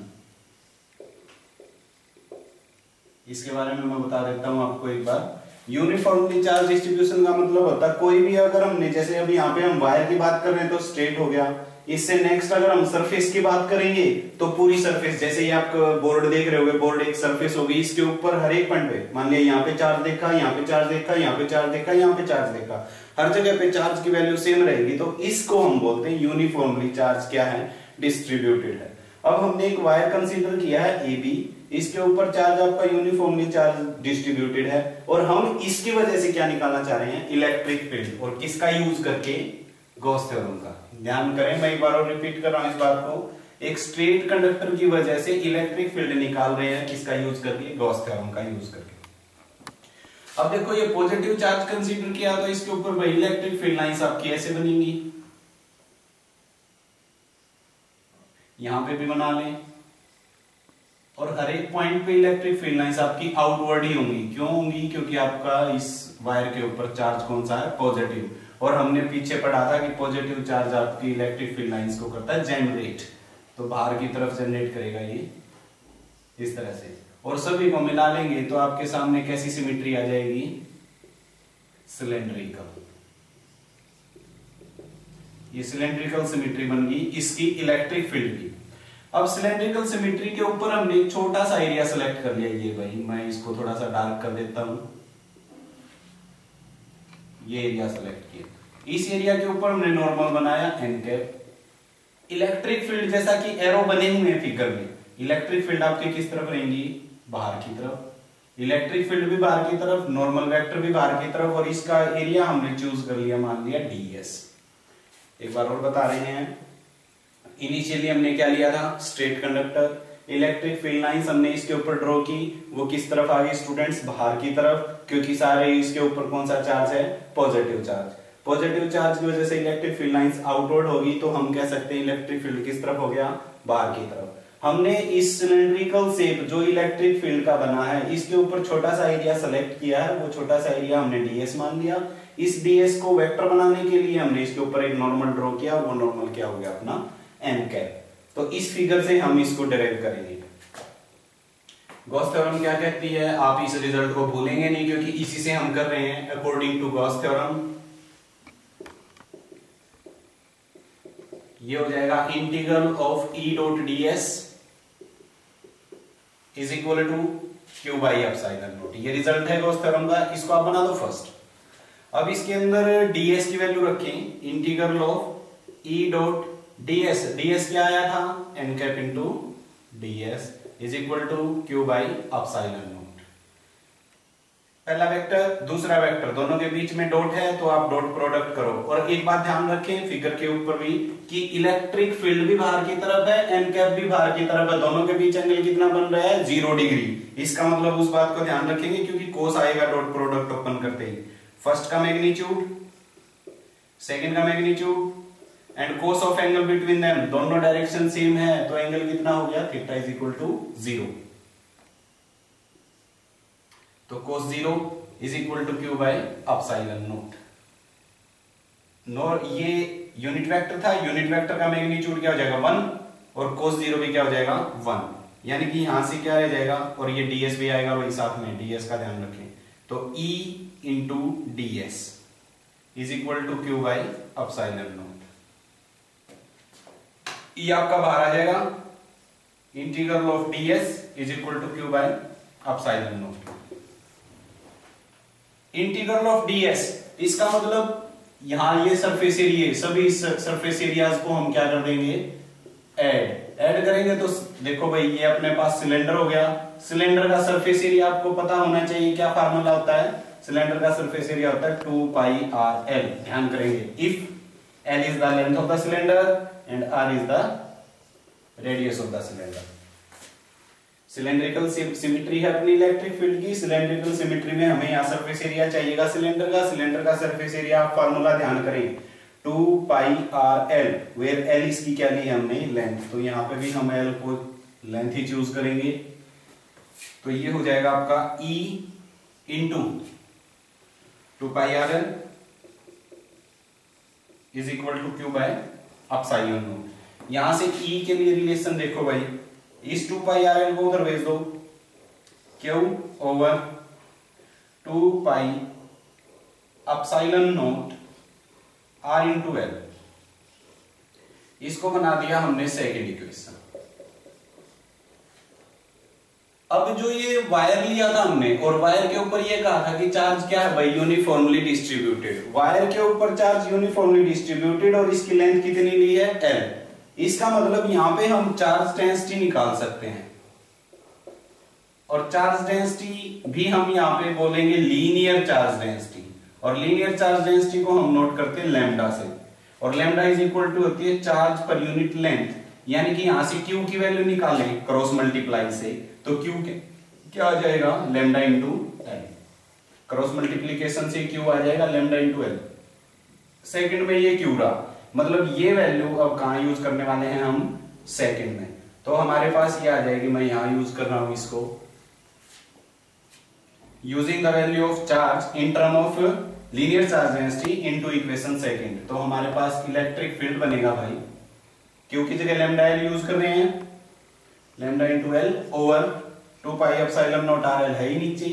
A: इसके बारे में मैं बता देता हूं आपको एक बार. यूनिफॉर्मली चार्ज डिस्ट्रीब्यूशन का मतलब होता है कोई भी अगर हमने जैसे अभी यहाँ पे हम वायर की बात कर रहे हैं तो स्ट्रेट हो गया. इससे नेक्स्ट अगर हम सरफेस की बात करेंगे तो पूरी सरफेस, जैसे ये आप बोर्ड देख रहे होगे, बोर्ड एक सरफेस होगी, इसके ऊपर हर एक पॉइंट पे मान लिया यहाँ पे चार्ज देखा, यहाँ पे चार्ज देखा, यहाँ पे चार्ज देखा, यहाँ पे चार्ज देखा, हर जगह पे चार्ज की वैल्यू सेम रहेगी, तो इसको हम बोलते हैं यूनिफॉर्मली चार्ज क्या है डिस्ट्रीब्यूटेड है. अब हमने एक वायर कंसीडर किया है ए बी, इसके ऊपर चार्ज आपका यूनिफॉर्मली चार्ज डिस्ट्रीब्यूटेड है और हम इसकी वजह से क्या निकालना चाह रहे हैं इलेक्ट्रिक फील्ड. और किसका यूज करके गॉस थ्योरम का. ध्यान करें, मैं एक बार और रिपीट कर रहा हूं इस बात को. एक स्ट्रेट कंडक्टर की वजह से इलेक्ट्रिक फील्ड निकाल रहे हैं किसका यूज करके गॉस थ्योरम का यूज करके. अब देखो ये पॉजिटिव चार्ज कंसीडर किया तो इसके ऊपर भाई इलेक्ट्रिक फील्ड लाइंस आपकी ऐसे बनेंगी, यहां पे भी बना लें और हर एक पॉइंट पे इलेक्ट्रिक फील्ड लाइंस आपकी आउटवर्ड ही होंगी. क्यों होंगी? क्योंकि आपका इस वायर के ऊपर चार्ज कौन सा है पॉजिटिव, और हमने पीछे पढ़ा था कि पॉजिटिव चार्ज आपकी इलेक्ट्रिक फील्ड लाइंस को करता है जनरेट, तो बाहर की तरफ जनरेट करेगा ये इस तरह से. और सभी को मिला लेंगे तो आपके सामने कैसी सिमेट्री आ जाएगी सिलेंड्रिकल. ये सिलेंड्रिकल सिमेट्री बन गई इसकी इलेक्ट्रिक फील्ड की. अब सिलेंड्रिकल सिमेट्री के ऊपर हमने एक छोटा सा एरिया सेलेक्ट कर लिया। ये भाई मैं इसको थोड़ा सा डार्क कर देता हूं, ये एरिया सेलेक्ट किया। इस एरिया के ऊपर हमने नॉर्मल बनाया एन कैप। इलेक्ट्रिक फील्ड जैसा कि एरो बने हुए हैं फिगर में, इलेक्ट्रिक फील्ड आपके किस तरफ रहेंगी, बाहर की तरफ। इलेक्ट्रिक फील्ड भी बाहर की तरफ, नॉर्मल वेक्टर भी बाहर की तरफ, और इसका एरिया हमने चूज कर लिया, मान लिया डीएस। एक बार और बता रहे हैं, इनिशियली हमने क्या लिया था, straight conductor. Electric field lines हमने इसके ऊपर ड्रॉ की, वो किस तरफ आ गई स्टूडेंट्स, बाहर की तरफ, क्योंकि सारे इसके ऊपर कौन सा चार्ज है, पॉजिटिव चार्ज। पॉजिटिव चार्ज की वजह से इलेक्ट्रिक फील्ड लाइंस आउटवर्ड होगी, तो हम कह सकते हैं इलेक्ट्रिक फील्ड किस तरफ हो गया, बाहर की तरफ। हमने इस सिलेंड्रिकल शेप जो इलेक्ट्रिक फील्ड का बना है, इसके ऊपर छोटा सा एरिया सेलेक्ट किया है, वो छोटा सा एरिया हमने डीएस मान लिया। इस डीएस को वेक्टर बनाने के लिए हमने इसके ऊपर एक नॉर्मल ड्रॉ किया, वो नॉर्मल क्या हो गया अपना एन कैप। तो इस फिगर से हम इसको डिराइव करेंगे। गॉस थ्योरम क्या कहती है, आप इस रिजल्ट को भूलेंगे नहीं, क्योंकि इसी से हम कर रहे हैं अकॉर्डिंग टू गॉस थ्योरम। ये हो जाएगा integral of E dot ds is equal to Q by epsilon naught. ये रिजल्ट है गॉस थ्योरम का, इसको आप बना दो फर्स्ट। अब इसके अंदर डीएस की वैल्यू रखें, integral of E dot ds. Ds क्या आया था, n cap into ds is equal to Q by epsilon naught. पहला वेक्टर दूसरा वेक्टर दोनों के बीच में डॉट है, तो आप डॉट प्रोडक्ट करो। और एक बात ध्यान रखें फिगर के ऊपर भी कि इलेक्ट्रिक फील्ड भी बाहर की तरफ है, एन कैप भी बाहर की तरफ है, दोनों के बीच एंगल कितना बन रहा है, जीरो डिग्री। इसका मतलब उस बात को ध्यान रखेंगे, क्योंकि कोस आएगा डॉट प्रोडक्ट ओपन करते ही। फर्स्ट का मैग्नीट्यूड, सेकंड का magnitude and cos of angle between them, दोनों डायरेक्शन सेम है, तो एंगल कितना हो गया, theta is equal to zero. तो cos zero is equal to Q by epsilon naught. नोर ये यूनिट वेक्टर था, यूनिट वेक्टर का मैग्नीट्यूड क्या हो जाएगा, वन, और कोस जीरो भी क्या हो जाएगा, वन। यानी कि यहां से क्या आ जाएगा, और ये डीएस भी आएगा वही साथ में, डीएस का ध्यान रखें। तो E into ds is equal to Q by epsilon naught. E आपका बाहर आ जाएगा, integral of ds is equal to Q by epsilon naught. Integral of ds, इसका मतलब यहां ये सरफेस एरिया, सभी सरफेस एरियाज को हम क्या कर देंगे, ऐड ऐड करेंगे। तो देखो भाई ये अपने पास सिलेंडर हो गया, सिलेंडर का सरफेस एरिया आपको पता होना चाहिए, क्या फार्मूला होता है, सिलेंडर का सरफेस एरिया होता है टू पाई आर एल। ध्यान करेंगे, if L is the length of the cylinder and R is the radius of the cylinder. Cylindrical symmetry है अपनी इलेक्ट्रिक फील्ड की, सिलेंड्रिकल सिमेट्री में हमें यहाँ सरफेस एरिया चाहिएगा सिलेंडर का। सिलेंडर का सरफेस एरिया आप फार्मूला ध्यान करें, two pi R L, where L इसकी क्या ली है हमने, लेंथ। तो यहाँ पे भी हम एल को लेंथ ही चूज करेंगे। तो ये हो जाएगा आपका E into two pi R L is equal to Q by epsilon naught. यहां से ई के लिए रिलेशन देखो भाई, इस टू पाई आर एल को उधर भेज दो, q over two pi epsilon naught R into L. इसको बना दिया हमने सेकेंड इक्वेशन। अब जो ये वायर लिया था हमने, और वायर के ऊपर ये कहा था कि चार्ज क्या है भाई, यूनिफॉर्मली डिस्ट्रीब्यूटेड। वायर के ऊपर चार्ज यूनिफॉर्मली डिस्ट्रीब्यूटेड, और इसकी लेंथ कितनी ली है, एल। इसका मतलब यहां पे हम चार्ज डेंसिटी निकाल सकते हैं, और चार्ज डेंसिटी भी हम यहां पे बोलेंगे लीनियर चार्ज डेंसिटी। और लीनियर चार्ज डेंसिटी को हम नोट करते हैं लैम्डा से, और लैम्डा इज इक्वल टू होती है चार्ज पर यूनिट लेंथ। यानी कि यहां से क्यू की वैल्यू निकालें क्रॉस मल्टीप्लाई से, तो क्यू के क्या आ जाएगा, lambda into L. Cross multiplication से क्यू आ जाएगा लैम्डा इंटू एल। सेकंड में ये क्यू रहा, मतलब ये वैल्यू अब कहां यूज करने वाले हैं हम, सेकंड में। तो हमारे पास ये आ जाएगी, मैं यहां यूज कर रहा हूं इसको, using the value of charge in term of linear charge density into equation second. तो हमारे पास इलेक्ट्रिक फील्ड बनेगा भाई, क्यू की जगह लैम्डा एल यूज कर रहे हैं, lambda into L over two pi epsilon naught R L है ही नीचे,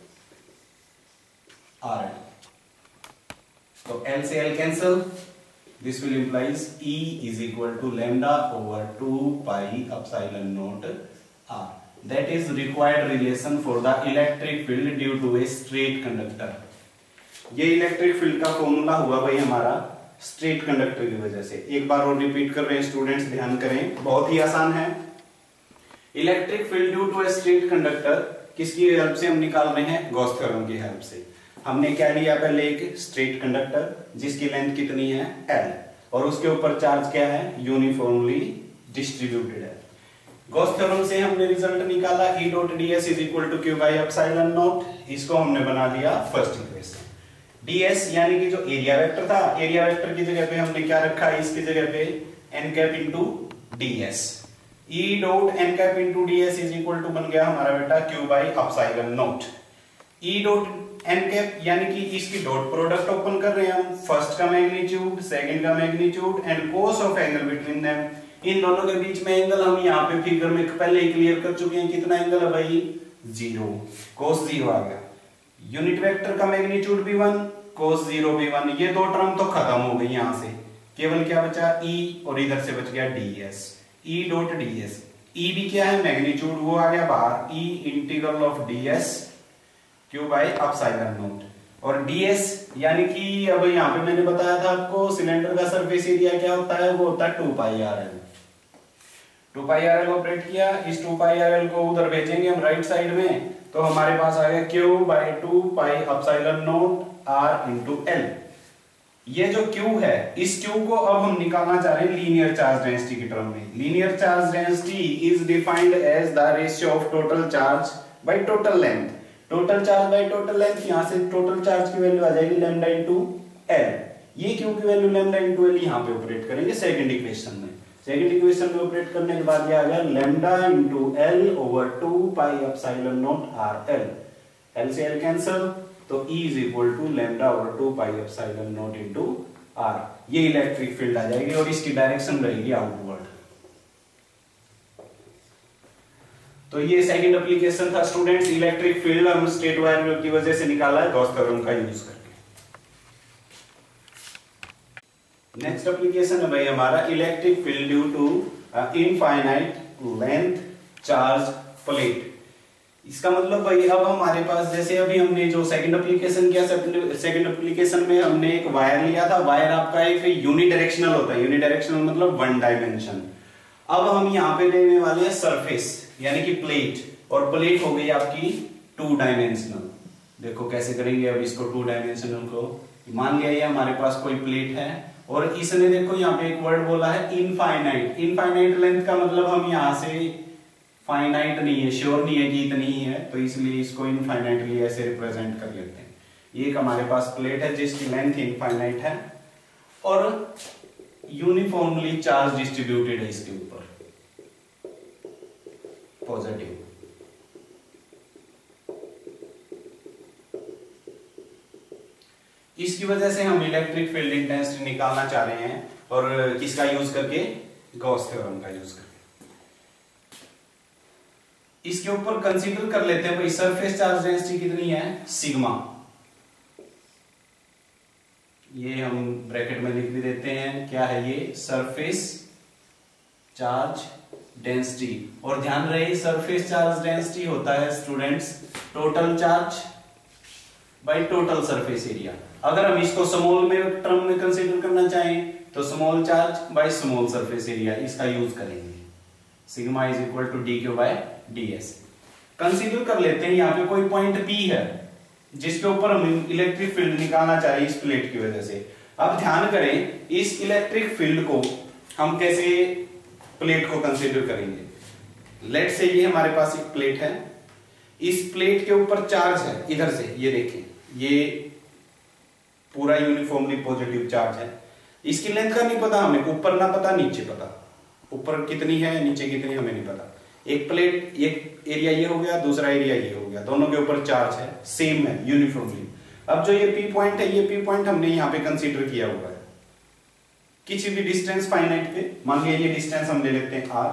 A: आर एल। तो एल से L cancel, this will implies E is equal to lambda over two pi epsilon naught R. That is required relation for the electric field due to a straight conductor. ये electric field का formula हुआ भाई हमारा straight conductor की वजह से। एक बार और रिपीट कर रहे हैं स्टूडेंट्स, ध्यान करें, बहुत ही आसान है। Electric field due to a straight conductor किसकी हेल्प से हम निकाल रहे हैं? गॉस थ्योरम की हेल्प से। हमने क्या लिया पहले? एक स्ट्रेट कंडक्टर जिसकी लेंथ कितनी है? L, और उसके ऊपर चार्ज क्या है? यूनिफॉर्मली डिस्ट्रीब्यूटेड है। गॉस थ्योरम से हमने रिजल्ट निकाला E dot ds is equal to Q by epsilon naught. इसको हमने बना लिया फर्स्ट इक्वेशन। ds यानी कि जो एरिया वेक्टर था, एरिया वेक्टर की जगह पे हमने क्या रखा है? इसकी जगह पे n cap into ds। E dot n cap into ds is equal to बन गया हमारा बेटा q by epsilon naught. E dot n cap यानी कि इसकी डॉट प्रोडक्ट ओपन कर रहे हैं हम, फर्स्ट का मैग्नीट्यूड, सेकंड का magnitude and cos of angle between them. इन दोनों के बीच में एंगल हम यहाँ पे फिगर में पहले ही क्लियर कर चुके हैं। कितना एंगल है भाई? जीरो, कोस जीरो आ गया। यूनिट वेक्टर का मैग्नीट्यूड भी वन, कोस जीरो भी वन। ये दो टर्म तो खत्म हो गई, यहां से केवल क्या बचा? E, और इधर से बच गया ds। E dot ds, E भी क्या है? मैग्नीट्यूड, वो आ गया बाहर। E integral of ds q by epsilon naught. और ds यानी कि अब यहाँ पे मैंने बताया था आपको सिलेंडर का सरफेस एरिया क्या होता है? वो होता है two pi R L. Two pi R L operate किया, इस टू पाई आर एल को उधर भेजेंगे हम राइट साइड में, तो हमारे पास आ गया Q by two pi epsilon naught R into L. ये जो Q है, इस Q को अब हम निकालना चाह रहे हैं लीनियर चार्ज डेंसिटी की टर्म में। Linear charge density is defined as the ratio of total charge by total length. Total charge by total length, यहां से टोटल चार्ज की वैल्यू आ जाएगी लैम्डा इनटू L। ये Q की वैल्यू लैम्डा इनटू L यहां पे ऑपरेट करेंगे सेकंड इक्वेशन में। सेकंड इक्वेशन में ऑपरेट करने के बाद ये आ गया lambda into L over two pi epsilon naught R L। L से L कैंसिल, तो E is equal to lambda over two pi epsilon naught into R। ये इलेक्ट्रिक फील्ड आ जाएगी और इसकी डायरेक्शन रहेगी आउटवर्ड। तो ये सेकंड एप्लीकेशन था स्टूडेंट्स, इलेक्ट्रिक फील्ड हम स्ट्रेट वायर की वजह से निकाला है गॉस थ्योरम का यूज करके। नेक्स्ट एप्लीकेशन है भाई हमारा electric field due to infinite length charge plate. इसका मतलब भाई अब हमारे पास जैसे अभी हमने जो सेकंड एप्लीकेशन किया, सेकंड एप्लीकेशन में हमने एक वायर लिया था। वायर आपका एक यूनिडायरेक्शनल होता है, यूनिडायरेक्शनल मतलब वन डायमेंशन। अब हम यहाँ पे लेने वाले हैं सरफेस यानी कि प्लेट, और प्लेट हो गई आपकी टू डायमेंशनल। देखो कैसे करेंगे अब इसको टू डायमेंशनल को। मान लिया ये हमारे पास कोई प्लेट है और इसने देखो यहाँ पे एक वर्ड बोला है इनफाइनाइट। इनफाइनाइट लेंथ का मतलब हम यहाँ से फाइनाइट नहीं है, श्योर नहीं है कि इतनी ही है, तो इसलिए इसको इनफाइनाइटली ऐसे रिप्रेजेंट कर लेते हैं। ये एक हमारे पास प्लेट है जिसकी लेंथ इनफाइनाइट है और यूनिफॉर्मली चार्ज डिस्ट्रीब्यूटेड है इसके ऊपर, पॉजिटिव। इसकी वजह से हम इलेक्ट्रिक फील्ड इंटेंसिटी निकालना चाह रहे हैं, और किसका यूज करके? गॉस थ्योरम का यूज करके। इसके ऊपर कंसीडर कर लेते हैं भाई सरफेस चार्ज डेंसिटी कितनी है? सिग्मा। ये हम ब्रैकेट में लिख भी देते हैं, क्या है ये? Surface charge density. और ध्यान रहे सरफेस चार्ज डेंसिटी होता है students total charge by total surface area. अगर हम इसको स्मॉल में टर्म में कंसीडर करना चाहें तो small charge by small surface area, इसका यूज करेंगे। Sigma is equal to d q by d s. Consider कर लेते हैं यहाँ पे कोई पॉइंट P है जिसके ऊपर हम इलेक्ट्रिक फील्ड निकालना चाह रहे हैं इस प्लेट की वजह से। अब ध्यान करें इस इलेक्ट्रिक फील्ड को हम कैसे प्लेट को कंसीडर करेंगे। लेट से ये हमारे पास एक प्लेट है, इस प्लेट के ऊपर चार्ज है इधर से, ये देखें ये पूरा यूनिफॉर्मली पॉजिटिव चार्ज है। इसकी लेंथ का नहीं पता हमें, ऊपर ना पता नीचे पता, ऊपर कितनी है नीचे कितनी हमें नहीं पता। एक प्लेट, एक एरिया ये हो गया, दूसरा एरिया ये हो गया, दोनों के ऊपर चार्ज है, सेम है यूनिफॉर्मली। अब जो ये P पॉइंट है, ये P पॉइंट हमने यहाँ पे कंसीडर किया हुआ है किसी भी डिस्टेंस फाइनाइट पे। मान लिया ये डिस्टेंस हम ले लेते हैं R,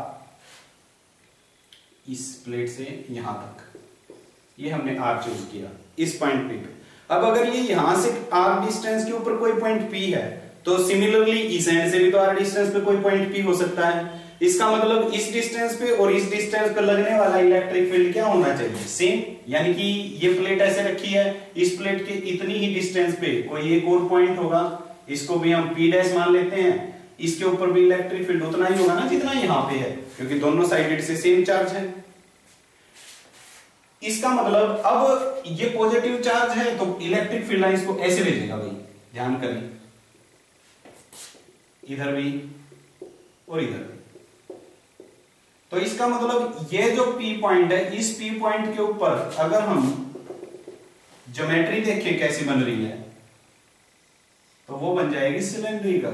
A: इस प्लेट से यहां तक, ये हमने R चूज किया इस पॉइंट P पे। अब अगर ये यहां से R डिस्टेंस के ऊपर कोई पॉइंट P है तो सिमिलरली इस एंड से भी तो आर डिस्टेंस पे कोई पॉइंट पी हो सकता है। इसका मतलब इस डिस्टेंस पे और इस डिस्टेंस पे लगने वाला इलेक्ट्रिक फील्ड क्या होना चाहिए, सेम। यानी कि ये प्लेट ऐसे रखी है, इस प्लेट के इतनी ही डिस्टेंस पे कोई एक और पॉइंट होगा, इसको भी हम पी डैश मान लेते हैं, इसके ऊपर भी इलेक्ट्रिक फील्ड उतना ही होगा ना जितना यहाँ पे है, क्योंकि दोनों साइडेड से सेम चार्ज है। इसका मतलब अब ये पॉजिटिव चार्ज है तो इलेक्ट्रिक फील्ड लाइंस को ऐसे भेजेगा भाई, ध्यान करें, इधर भी और इधर भी। तो इसका मतलब ये जो P पॉइंट है, इस P पॉइंट के ऊपर अगर हम ज्योमेट्री देखें कैसी बन रही है तो वो बन जाएगी सिलेंड्रिकल।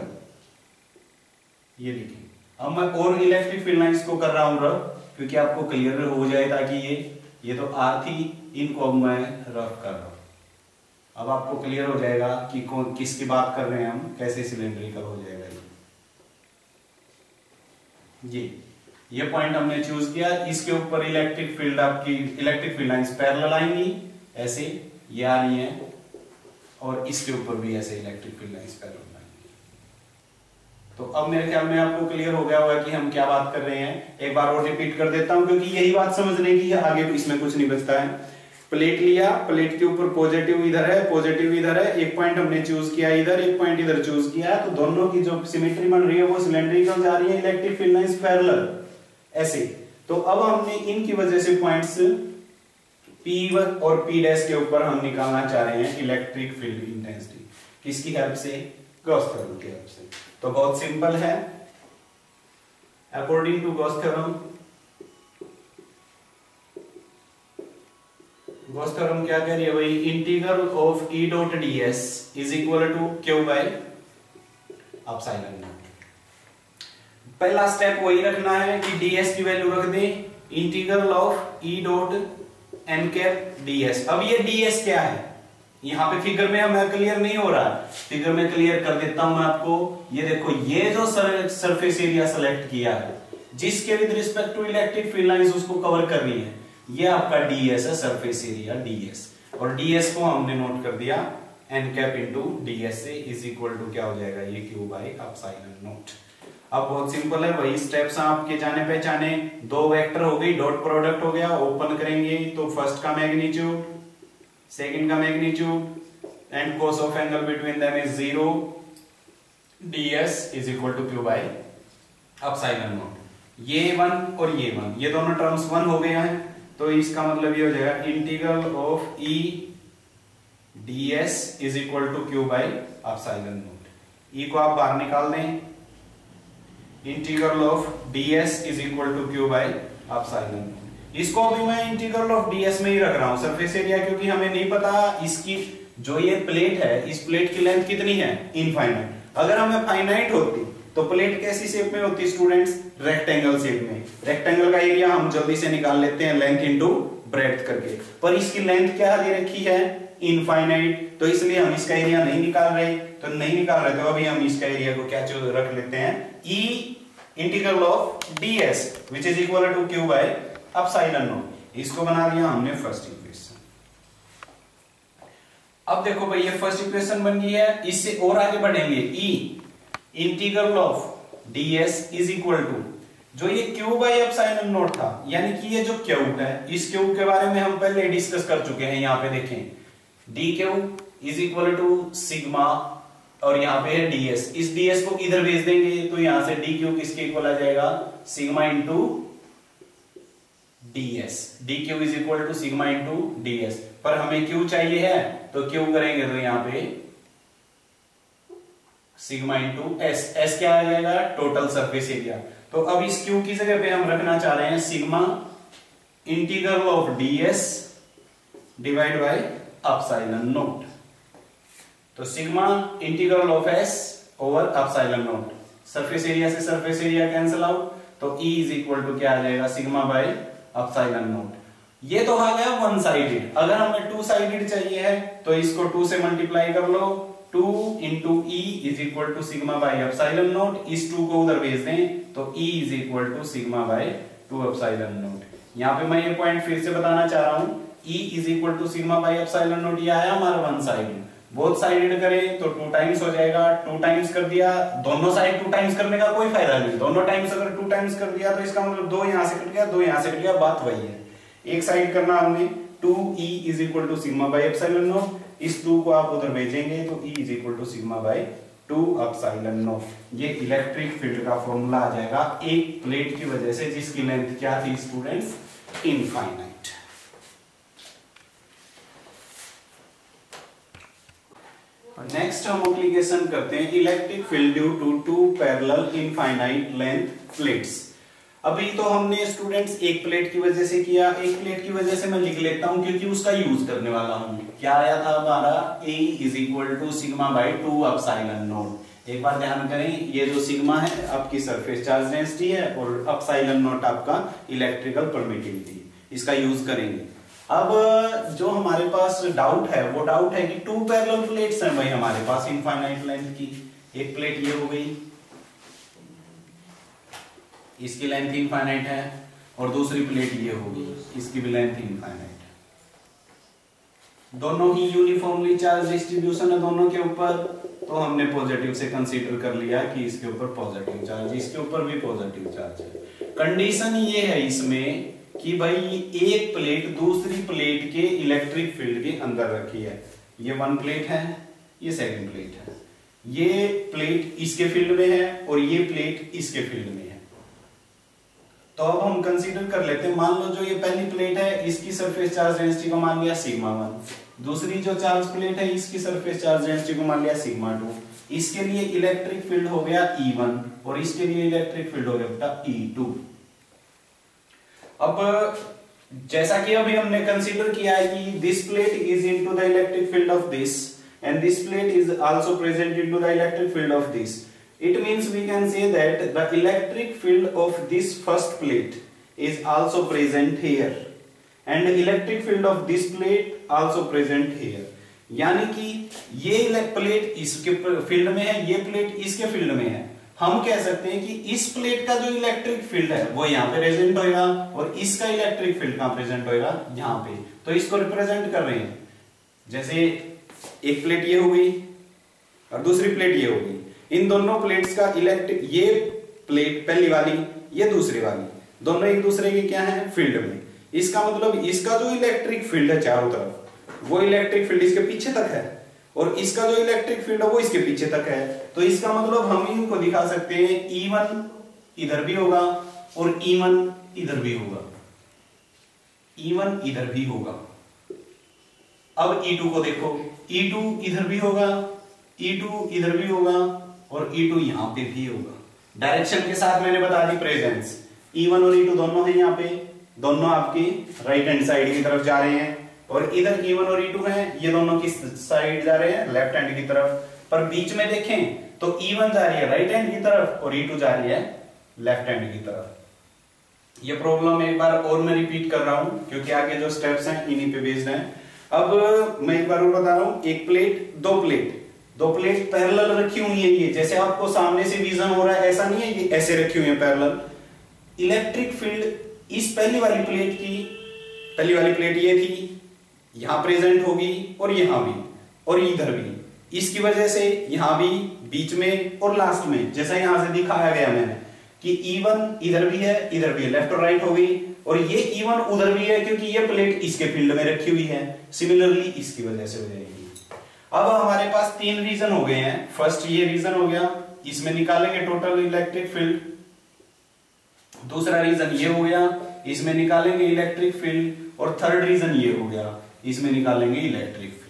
A: ये देखिए, अब मैं और इलेक्ट्रिक फील्ड लाइंस को कर रहा हूं रफ, क्योंकि आपको क्लियर हो जाए, ताकि ये ये तो आर थी, इनको अब मैं रफ कर रहा हूं। अब आपको क्लियर हो जाएगा कि कौन किसकी बात कर रहे हैं हम, कैसे सिलेंड्रिकल हो जाएगा ये। ये ये पॉइंट हमने चूज किया, इसके ऊपर इलेक्ट्रिक फील्ड आपकी इलेक्ट्रिक फील्ड लाइंस पैरेलल आएंगी ऐसे, ये आ रही हैं, और इसके ऊपर भी ऐसे इलेक्ट्रिक फील्ड लाइंस पैरेलल आएंगी। तो अब मेरे ख्याल में आपको क्लियर हो गया होगा कि हम क्या बात कर रहे हैं। एक बार और रिपीट कर देता हूं, क्योंकि यही बात समझने की है, आगे इसमें कुछ नहीं बचता है। प्लेट लिया, प्लेट के ऊपर पॉजिटिव इधर है, पॉजिटिव इधर है, एक पॉइंट हमने चूज किया इधर, एक पॉइंट इधर चूज किया, तो दोनों की जो सिमेट्री बन रही है वो सिलेंड्रिकल जा रही है, इलेक्ट्रिक फील्ड लाइंस पैरेलल ऐसे। तो अब हमने इनकी वजह से पॉइंट्स P वन और P डैश के ऊपर हम निकालना चाह रहे हैं इलेक्ट्रिक फील्ड इंटेंसिटी, किसकी हेल्प से, गॉस थ्योरम की हेल्प से। तो बहुत सिंपल है, according to Gauss theorem, Gauss theorem क्या कह रही है भाई, integral of E dot ds is equal to Q by epsilon naught. पहला स्टेप वही रखना है कि ds की वैल्यू रख दें, integral of E dot n cap ds। अब ये ds क्या है, यहाँ पे फिगर में हमें क्लियर नहीं हो रहा, फिगर में क्लियर कर देता हूं मैं आपको। ये देखो, ये जो सरफेस एरिया सेलेक्ट किया है, जिसके with respect to electric field lines उसको कवर कर रही है, ये आपका ds है, सरफेस एरिया ds। और ds को हमने नोट कर दिया n कैप इंटू ds से इज इक्वल टू क्या हो जाएगा, ये q बाय एप्सिलॉन नॉट। अब बहुत सिंपल है, वही स्टेप्स आपके जाने पहचाने। दो वेक्टर हो गई, डॉट प्रोडक्ट हो गया, ओपन करेंगे तो फर्स्ट का मैग्नीट्यूड, सेकंड का magnitude, and cos of angle between them is zero, ds is equal to q by epsilon naught. ये वन और ये वन, ये दोनों टर्म्स वन हो गए हैं, तो इसका मतलब ये हो जाएगा integral of E ds is equal to q by epsilon naught. E को आप बाहर निकाल दें, integral of ds is equal to q by epsilon naught. इसको अभी मैं इंटीग्रल ऑफ ds में ही रख रहा हूं, सरफेस एरिया, क्योंकि हमें नहीं पता इसकी जो ये प्लेट है, इस प्लेट की लेंथ कितनी है, इनफाइनाइट। अगर हमें फाइनाइट होती तो प्लेट कैसी शेप में होती स्टूडेंट्स, रेक्टेंगल शेप में। रेक्टेंगल का एरिया हम जल्दी से निकाल लेते हैं, लेंथ इंटू ब्रेड्थ करके, पर इसकी लेंथ क्या दे रखी है, इनफाइनाइट, तो इसलिए हम इसका एरिया नहीं निकाल रहे। तो नहीं निकाल रहे तो अभी हम इसका एरिया को क्या रख लेते हैं, E integral of ds which is equal to q by epsilon naught. इसको बना दिया हमने फर्स्ट इक्वेशन। अब देखो भाई, ये फर्स्ट इक्वेशन बन गई है, इससे और आगे बढ़ेंगे, E integral of ds is equal to जो ये q बाय एप्सिलॉन नॉट था, यानी कि ये जो क्यूब है, इस क्यूब के बारे में हम पहले डिस्कस कर चुके हैं। यहाँ पे देखें, dq is equal to sigma, और यहाँ पे है ds, इस ds को इधर भेज देंगे तो यहां से dq किसके इक्वल आ जाएगा, sigma into ds। dq is equal to sigma into ds, पर हमें q चाहिए है तो q करेंगे तो यहाँ पे सिग्मा इंटू s। s क्या आ जाएगा, टोटल सरफेस एरिया। तो अब इस q की जगह पे हम रखना चाह रहे हैं sigma integral of ds divide by epsilon naught. तो sigma integral of s over epsilon naught, surface area से सरफेस एरिया कैंसिल आउट, तो E इज इक्वल टू क्या आ जाएगा, सिग्मा बाय एप्सिलॉन नॉट। ये तो आ गया वन साइडेड। अगर हमें टू साइडेड चाहिए है तो इसको टू से मल्टीप्लाई कर लो, two into E is equal to sigma by epsilon naught. इस टू को उधर भेज दें तो E is equal to sigma by two epsilon naught. यहाँ पे मैं ये पॉइंट फिर से बताना चाह रहा हूं, E is equal to sigma by epsilon naught, ये आया हमारा वन साइडेड। बोथ साइडेड करें तो टू टाइम्स हो जाएगा, टू टाइम्स कर दिया, दोनों साइड टू टाइम्स करने का कोई फायदा नहीं, दोनों टाइम्स अगर टू टाइम्स कर दिया तो इसका मतलब दो यहां से कट गया, दो यहां से कट गया, बात वही है। एक साइड करना हमने two E is equal to sigma by epsilon naught, इस टू को आप उधर भेजेंगे तो E is equal to sigma by two epsilon naught. ये इलेक्ट्रिक फील्ड का फॉर्मूला आ जाएगा एक प्लेट की वजह से जिसकी लेंथ क्या थी स्टूडेंट्स, इनफाइनाइट। नेक्स्ट हम एप्लीकेशन करते हैं electric field due to two parallel infinite length plates. अभी तो हमने स्टूडेंट्स एक प्लेट की वजह से किया, एक प्लेट की वजह से मैं लिख लेता हूं क्योंकि उसका यूज करने वाला हूं। क्या आया था हमारा, A is equal to sigma by two epsilon naught. एक बार ध्यान करें, ये जो सिग्मा है आपकी सरफेस चार्ज डेंसिटी है और एप्सिलॉन नॉट आपका इलेक्ट्रिकल परमिटिविटी, इसका यूज करेंगे। अब जो हमारे पास डाउट है वो डाउट है कि टू पैरेलल प्लेट्स हैं भाई हमारे पास इनफाइनाइट लेंथ की। एक प्लेट ये हो गई, इसकी लेंथ इनफाइनाइट है, और दूसरी प्लेट ये होगी, इसकी भी लेंथ इनफाइनाइट है। दोनों ही यूनिफॉर्मली चार्ज डिस्ट्रीब्यूशन है दोनों के ऊपर, तो हमने पॉजिटिव से कंसीडर कर लिया कि इसके ऊपर पॉजिटिव चार्ज, इसके ऊपर भी पॉजिटिव चार्ज है। कंडीशन ये है इसमें कि भाई एक प्लेट दूसरी प्लेट के इलेक्ट्रिक फील्ड के अंदर रखी है। ये वन प्लेट है, ये सेकंड प्लेट है, ये प्लेट इसके फील्ड में है और ये प्लेट इसके फील्ड में है। तो अब हम कंसीडर कर लेते हैं, मान लो जो ये पहली प्लेट है इसकी सरफेस चार्ज डेंसिटी को मान लिया सिग्मा वन, दूसरी जो चार्ज प्लेट है इसकी सरफेस चार्ज डेंसिटी को मान लिया सिग्मा टू। इसके लिए इलेक्ट्रिक फील्ड हो गया ई वन और इसके लिए इलेक्ट्रिक फील्ड हो गया बेटा ई टू। अब जैसा कि अभी हमने कंसीडर किया है कि this plate is into the electric field of this and this plate is also present into the electric field of this, it means we can say that the electric field of this first plate is also present here and electric field of this plate also present here। यानी कि ये plate इसके field में है, ये plate इसके field में है। हम कह सकते हैं कि इस प्लेट का जो इलेक्ट्रिक फील्ड है वो यहाँ पे प्रेजेंट होगा और इसका इलेक्ट्रिक फील्ड कहां प्रेजेंट होगा, यहाँ पे। तो इसको रिप्रेजेंट कर रहे हैं, जैसे एक प्लेट ये हो गई और दूसरी प्लेट ये हो गई, इन दोनों प्लेट्स का इलेक्ट्रिक, ये प्लेट पहली वाली, ये दूसरी वाली, दोनों एक दूसरे के क्या है फील्ड में। इसका मतलब इसका जो इलेक्ट्रिक फील्ड है चारों तरफ वो इलेक्ट्रिक फील्ड इसके पीछे तक है और इसका जो इलेक्ट्रिक फील्ड है वो इसके पीछे तक है। तो इसका मतलब हम इनको दिखा सकते हैं ई वन इधर भी होगा और ई वन इधर भी होगा, ई वन इधर भी होगा। अब ई टू को देखो, ई टू इधर भी होगा, ई टू इधर भी होगा और ई टू यहां पे भी होगा। डायरेक्शन के साथ मैंने बता दी प्रेजेंस, ई वन और ई टू दोनों है यहाँ पे, दोनों आपकी राइट हैंड साइड की तरफ जा रहे हैं और इधर ई वन और ई टू है, ये दोनों किस साइड जा रहे हैं, लेफ्ट हैंड की तरफ। पर बीच में देखें तो ई वन जा रही है राइट हैंड की तरफ और ई टू जा रही है लेफ्ट हैंड की तरफ। ये प्रॉब्लम एक बार और मैं रिपीट कर रहा हूं क्योंकि आगे जो स्टेप्स हैं इन्हीं पे बेस्ड हैं। अब मैं एक बार और बता रहा हूं, एक प्लेट, दो प्लेट, दो प्लेट पैरेलल रखी हुई है, ये जैसे आपको सामने से विजन हो रहा है ऐसा नहीं है, ये ऐसे रखी हुई है पैरेलल। इलेक्ट्रिक फील्ड इस पहली वाली प्लेट की, पहली वाली प्लेट ये थी, यहां प्रेजेंट होगी और यहां भी और इधर भी। इसकी वजह से यहां भी, बीच में और लास्ट में, जैसा यहां से दिखाया गया मैंने कि ई वन इधर भी है इधर भी है, लेफ्ट और राइट हो गई, और ये ई वन उधर भी है क्योंकि ये प्लेट इसके फील्ड में रखी हुई है। सिमिलरली इसकी वजह से हो जाएगी। अब हमारे पास तीन रीजन हो गए हैं। फर्स्ट ये रीजन हो गया, इसमें निकालेंगे टोटल इलेक्ट्रिक फील्ड। दूसरा रीजन ये हो गया, इसमें निकालेंगे इलेक्ट्रिक फील्ड। और थर्ड रीजन ये हो गया, इसमें निकालेंगे इलेक्ट्रिक फील्ड।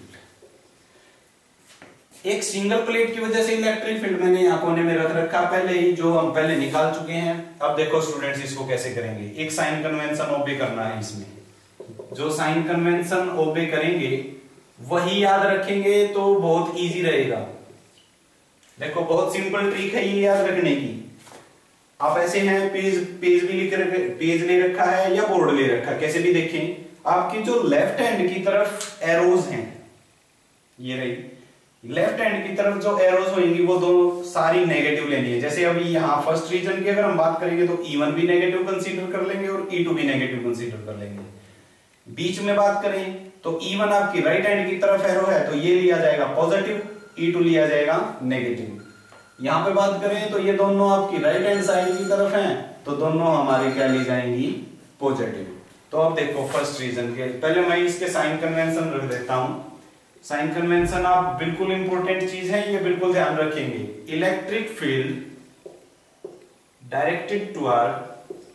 A: एक सिंगल प्लेट की वजह से इलेक्ट्रिक फील्ड मैंने यहाँ कोने में रख रखा पहले ही, जो हम पहले निकाल चुके हैं। अब देखो स्टूडेंट्स इसको कैसे करेंगे। एक साइन कन्वेंशन ओबे करना है इसमें, जो साइन कन्वेंशन ओबे करेंगे वही याद रखेंगे तो बहुत इजी रहेगा। देखो बहुत सिंपल ट्रिक है ये याद रखने की। आप ऐसे हैं, पेज पेज भी लिख रखे, पेज ले रखा है या बोर्ड ले रखा, कैसे भी देखें, आपकी जो लेफ्ट हैंड की तरफ एरोज हैं, ये रही लेफ्ट हैंड की तरफ जो एरोज होंगी वो दोनों सारी नेगेटिव लेनी है। जैसे अभी यहाँ फर्स्ट रीजन की अगर हम बात करेंगे तो ई वन भी नेगेटिव कंसीडर कर लेंगे और ई टू भी नेगेटिव कंसीडर कर लेंगे। बीच में बात करें तो ई वन आपकी राइट हैंड की तरफ एरो है तो ये लिया जाएगा पॉजिटिव, ई टू लिया जाएगा नेगेटिव। यहां पे बात करें तो ये दोनों आपकी राइट हैंड साइड की तरफ हैं तो दोनों हमारी क्या ली जाएंगी, पॉजिटिव। तो अब देखो फर्स्ट रीजन के, पहले मैं इसके साइन कन्वेंशन रख देता हूं। साइन कन्वेंशन आप बिल्कुल इंपॉर्टेंट चीज है, ये बिल्कुल ध्यान रखेंगे। Electric field directed toward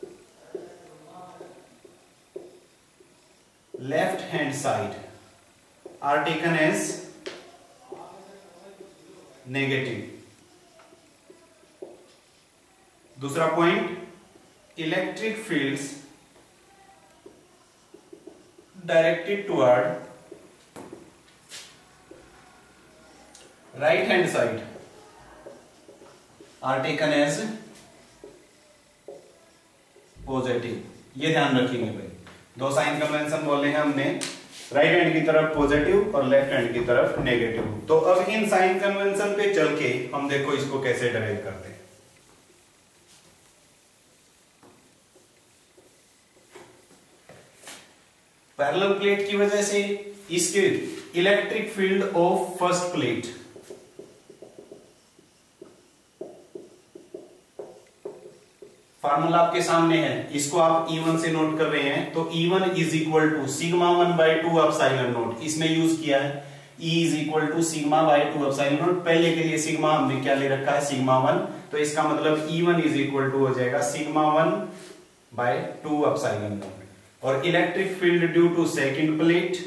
A: left hand side are taken as negative. दूसरा point, electric fields directed toward right hand side are taken as positive. ये ध्यान रखेंगे भाई, दो साइन कन्वेंशन बोले हैं हमने, राइट हैंड की तरफ पॉजिटिव और लेफ्ट हैंड की तरफ नेगेटिव। तो अब इन साइन कन्वेंशन पे चल के हम देखो इसको कैसे डिराइव करते हैं। पैरेलल प्लेट की वजह से इसके electric field of first plate formula आपके सामने है, इसको आप ई वन से नोट कर रहे हैं तो E one is equal to sigma one by two epsilon naught, इसमें यूज किया है E is equal to sigma by two epsilon naught. पहले के लिए सिग्मा हमने क्या ले रखा है, सिग्मा वन, तो इसका मतलब E one is equal to हो जाएगा sigma one by two epsilon naught. और electric field due to second plate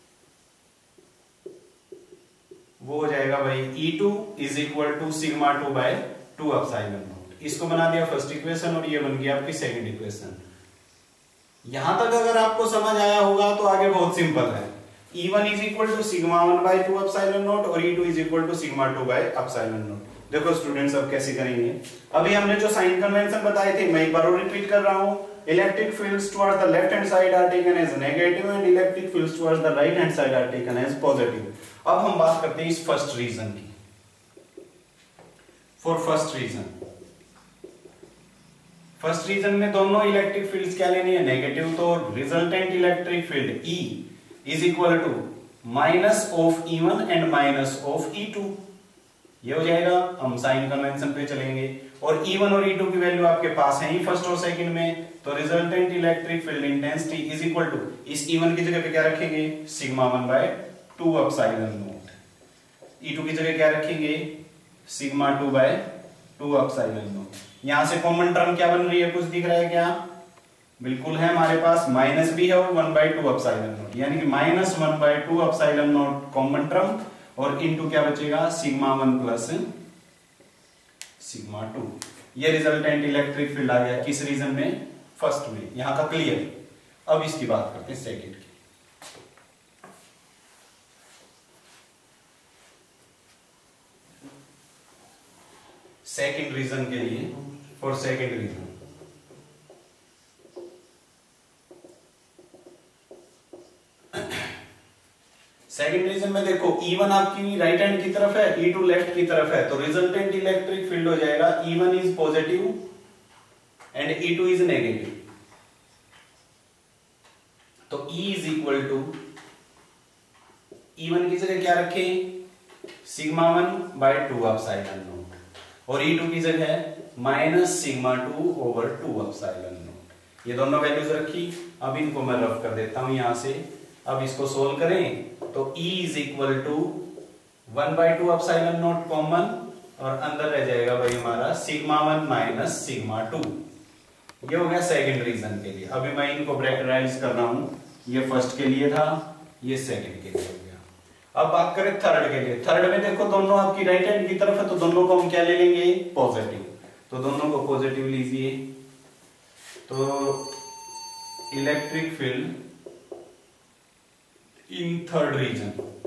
A: वो हो जाएगा भाई E two is equal to sigma two by two epsilon naught. इसको बना दिया फर्स्ट इक्वेशन और ये बन गया आपकी सेकंड इक्वेशन। यहां तक अगर आपको समझ आया होगा तो आगे बहुत सिंपल है। E one is equal to sigma one by two epsilon naught और E two is equal to sigma two by epsilon naught. देखो स्टूडेंट्स अब कैसे करेंगे, अभी हमने जो साइन कन्वेंशन बताए थे मैं एक बार और रिपीट कर रहा हूं। Electric fields towards the left hand side are taken as negative and electric fields towards the right hand side are taken as positive. अब हम बात करते हैं इस फर्स्ट रीजन की। For first region, first region में दोनों इलेक्ट्रिक फील्ड्स क्या लेनी है, नेगेटिव, तो resultant electric field E is equal to minus of E one and minus of E two. ये हो जाएगा, हम साइन कन्वेंशन पे चलेंगे और ई वन और ई टू की वैल्यू आपके पास है ही फर्स्ट और सेकंड में, तो resultant electric field intensity is equal to, इस ई वन की जगह पे क्या रखेंगे, sigma one by two epsilon naught, E two की जगह क्या रखेंगे, sigma two by two epsilon naught. यहां से कॉमन टर्म क्या बन रही है, कुछ दिख रहा है क्या, बिल्कुल है हमारे पास, माइनस भी है और one by two epsilon naught, यानी कि minus one by two epsilon naught common term और इनटू क्या बचेगा, sigma one plus sigma two. ये रिजल्टेंट इलेक्ट्रिक फील्ड आ गया किस रीजन में, फर्स्ट में। यहां का क्लियर। अब इसकी बात करते हैं सेकंड की। सेकंड रीजन के लिए, for second region second region में देखो ई वन आपकी राइट हैंड की तरफ है, ई टू लेफ्ट की तरफ है, तो रिजल्टेंट इलेक्ट्रिक फील्ड हो जाएगा E one is positive and E two is negative. तो E is equal to, E one की जगह क्या रखें, sigma one by two epsilon naught और ई टू की जगह minus sigma two over two epsilon naught. ये दोनों वैल्यूज रखी। अब इनको मैं रफ कर देता हूं यहां से। अब इसको सोल्व करें तो E is equal to one by two epsilon naught common और अंदर रह जाएगा भाई हमारा sigma one minus sigma two. ये हो गया सेकंड रीजन के लिए। अभी मैं इनको ब्रैकेटाइज कर रहा हूं, ये फर्स्ट के लिए था, ये सेकंड के लिए हो गया। अब बात करें थर्ड के लिए। थर्ड में देखो दोनों आपकी राइट हैंड की तरफ है तो दोनों को हम क्या ले लेंगे, पॉजिटिव, तो दोनों को पॉजिटिव लीजिए। तो electric field in third region,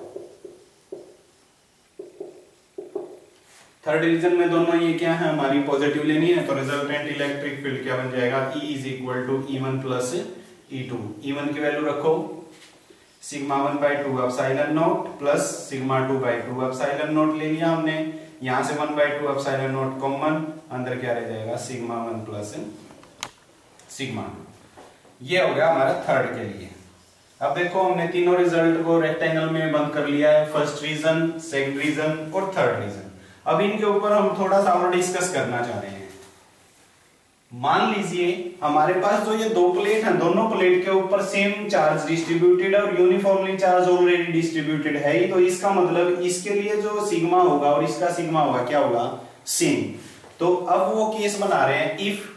A: third region में दोनों ये क्या है हमारी पॉजिटिव लेनी है, तो रिजल्टेंट इलेक्ट्रिक फील्ड क्या बन जाएगा, E is equal to E one plus E two. E one की वैल्यू रखो sigma one by two epsilon naught plus sigma two by two epsilon naught ले लिया हमने। यहां से one by two epsilon naught common, अंदर क्या रह जाएगा, सिग्मा वन प्लस सिग्मा। ये हो गया हमारा थर्ड के लिए। अब देखो हमने तीनों रिजल्ट को रेक्टेंगल में बंद कर लिया है, फर्स्ट रीजन, सेकंड रीजन और थर्ड रीजन। अब इनके ऊपर हम थोड़ा सा और डिस्कस करना चाह रहे हैं। मान लीजिए हमारे पास जो ये दो प्लेट हैं, दोनों प्लेट के ऊपर सेम चार्ज डिस्ट्रीब्यूटेड और यूनिफॉर्मली चार्ज ऑलरेडी डिस्ट्रीब्यूटेड है, तो इसका मतलब इसके लिए जो सिग्मा होगा और इसका सिग्मा होगा क्या होगा, सेम। तो अब वो केस बना रहे हैं, if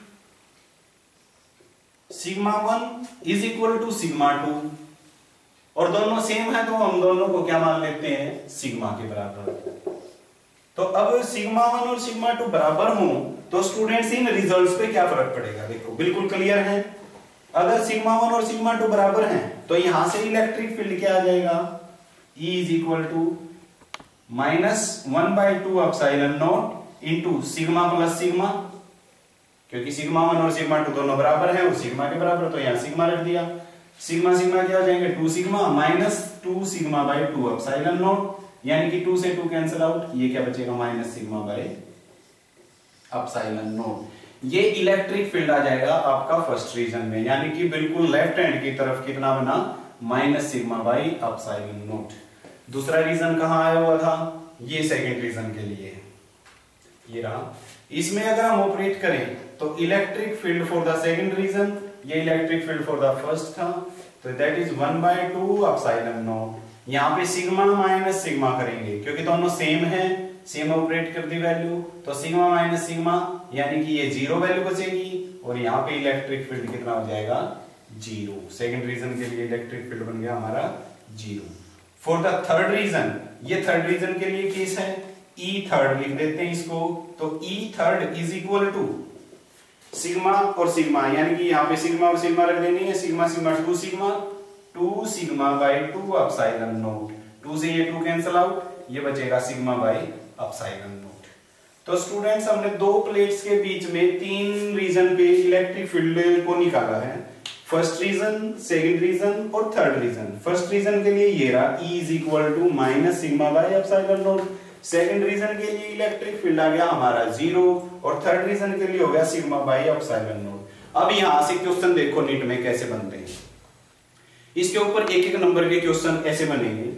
A: sigma one is equal to sigma two और दोनों सेम है तो हम दोनों को क्या मान लेते हैं, सिग्मा के बराबर। तो अब सिग्मा वन और सिग्मा टू बराबर हो तो स्टूडेंट्स इन रिजल्ट्स पे क्या फर्क पड़ेगा, देखो बिल्कुल क्लियर है। अगर सिग्मा वन और सिग्मा टू बराबर हैं तो यहां से इलेक्ट्रिक फील्ड क्या आ जाएगा, E is equal to minus one by two epsilon naught into sigma plus sigma, क्योंकि सिग्मा वन और सिग्मा टू दोनों बराबर हैं और सिग्मा के बराबर, तो यहां सिग्मा रख दिया। सिग्मा सिग्मा क्या हो जाएंगे, two sigma minus two sigma by two epsilon naught, यानी कि टू से टू कैंसिल आउट, ये क्या बचेगा minus sigma by epsilon naught. ये इलेक्ट्रिक फील्ड आ जाएगा आपका फर्स्ट रीजन में, यानी कि बिल्कुल लेफ्ट हैंड की तरफ कितना बना, minus sigma by epsilon naught. दूसरा रीजन कहां आया हुआ था, ये सेकंड रीजन के लिए ये रहा। इसमें अगर हम ऑपरेट करें तो electric field for the second region, ये electric field for the first था, तो that is one by two epsilon naught. यहाँ पे सिग्मा माइनस सिग्मा करेंगे क्योंकि दोनों सेम है, सेम ऑपरेट कर दी वैल्यू, तो सिग्मा माइनस सिग्मा यानी कि ये जीरो वैल्यू बचेगी और यहाँ पे इलेक्ट्रिक फील्ड कितना हो जाएगा, जीरो। सेकंड रीजन के लिए इलेक्ट्रिक फील्ड बन गया हमारा zero. For the third region, ये थर्ड रीजन के लिए केस है, ई थर्ड लिख देते हैं इसको, तो E third is equal to sigma और सिग्मा, यानी कि यहाँ पे सिग्मा और सिग्मा रख देनी है, sigma sigma two sigma, two sigma by two epsilon naught, two से ये टू कैंसिल आउट, ये बचेगा सिग्मा बाई एप्सिलॉन नॉट। तो स्टूडेंट्स हमने दो प्लेट्स के बीच में तीन रीजन पे इलेक्ट्रिक फील्ड को निकाला है, फर्स्ट रीजन, सेकंड रीजन और थर्ड रीजन। फर्स्ट रीजन के लिए ये रहा, E is equal to minus sigma by epsilon naught. Second region के लिए इलेक्ट्रिक फील्ड आ गया हमारा जीरो और थर्ड रीजन के लिए हो गया सिग्मा बाई एप्सिलॉन नॉट। अब यहां से क्वेश्चन देखो नीट में कैसे बनते हैं, इसके ऊपर एक एक नंबर के क्वेश्चन ऐसे बनेंगे।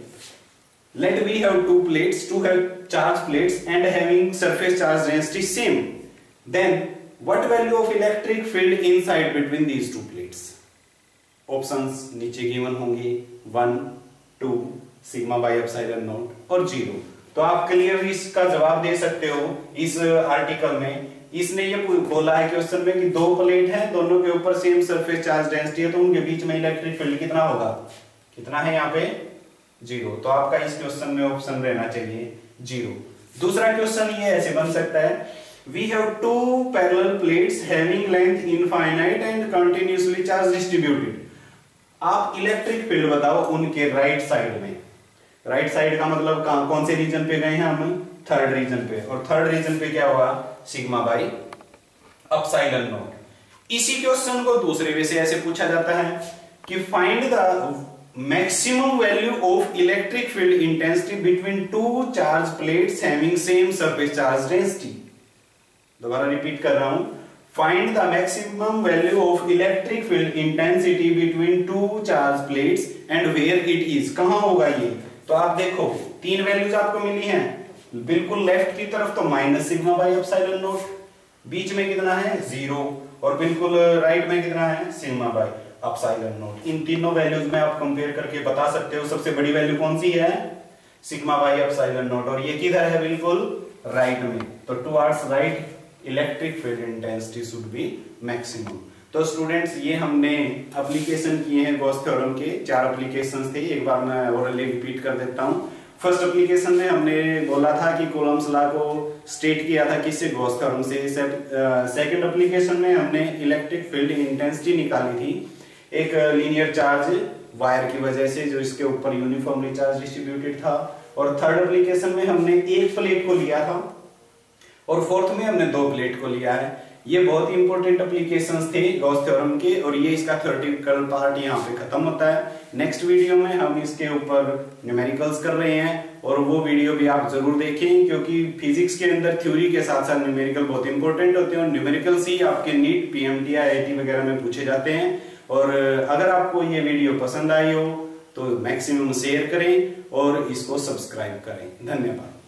A: Let we have two plates, to have charge plates and having surface charge density same, then what value of electric field inside between these two plates. Options नीचे गिवन होंगे, one, two, sigma by epsilon naught और zero. तो आप clear इसका जवाब दे सकते हो इस आर्टिकल में। इसने ये बोला है क्वेश्चन में कि दो प्लेट हैं, दोनों के ऊपर सेम सरफेस चार्ज डेंसिटी है, तो उनके बीच में इलेक्ट्रिक फील्ड कितना होगा, कितना है यहाँ पे, जीरो। तो आपका इस क्वेश्चन में ऑप्शन रहना चाहिए जीरो। दूसरा क्वेश्चन ये ऐसे बन सकता है, we have two parallel plates having length infinite and continuously charge distributed. आप इलेक्ट्रिक फील्ड बताओ उनके राइट साइड में। राइट साइड का मतलब कौन से रीजन पे गए हैं हम, थर्ड रीजन पे, और थर्ड रीजन पे क्या होगा, सिग्मा बाई एप्सिलॉन नॉट। इसी क्वेश्चन को दूसरे वे से ऐसे पूछा जाता है कि find the maximum value of electric field intensity between two charge plates having same surface charge density. दोबारा रिपीट कर रहा हूं, find the maximum value of electric field intensity between two charge plates and where it is. कहां होगा ये, तो आप देखो तीन वैल्यूज आपको मिली हैं, बिल्कुल लेफ्ट की तरफ तो minus sigma by epsilon naught, बीच में कितना है जीरो, और बिल्कुल राइट में कितना है सिग्मा बाई एप्सिलॉन नॉट। इन तीनों वैल्यूज में आप कंपेयर करके बता सकते हो सबसे बड़ी वैल्यू कौन सी है, सिग्मा बाई एप्सिलॉन नॉट, और ये किधर है, बिल्कुल राइट में। तो towards right electric field intensity should be maximum. तो स्टूडेंट्स ये हमने एप्लीकेशन किए हैं गॉस थ्योरम के, चार एप्लीकेशंस थे, एक बार मैं ओरली रिपीट कर देता हूं। फर्स्ट एप्लीकेशन में हमने बोला था कि कूलम्ब्स लॉ को स्टेट किया था किससे, गॉस थ्योरम से। सेकंड एप्लीकेशन में हमने इलेक्ट्रिक फील्ड इंटेंसिटी निकाली थी एक लीनियर चार्ज वायर की वजह से जो इसके ऊपर यूनिफॉर्मली चार्ज डिस्ट्रीब्यूटेड था। और थर्ड एप्लीकेशन में हमने एक प्लेट को लिया था और फोर्थ में हमने दो प्लेट को लिया है। ये बहुत ही इंपॉर्टेंट एप्लीकेशंस थे गॉस थ्योरम के, और ये इसका थ्योरेटिकल पार्ट यहाँ पे खत्म होता है। नेक्स्ट वीडियो में हम इसके ऊपर न्यूमेरिकल्स कर रहे हैं, और वो वीडियो भी आप जरूर देखें, क्योंकि फिजिक्स के अंदर थ्योरी के साथ साथ न्यूमेरिकल बहुत इंपॉर्टेंट होते हैं, और न्यूमेरिकल्स ही आपके नीट, पीएमटी, आईआईटी वगैरह में पूछे जाते हैं। और अगर आपको ये वीडियो पसंद आई हो तो मैक्सिमम शेयर करें और इसको सब्सक्राइब करें। धन्यवाद।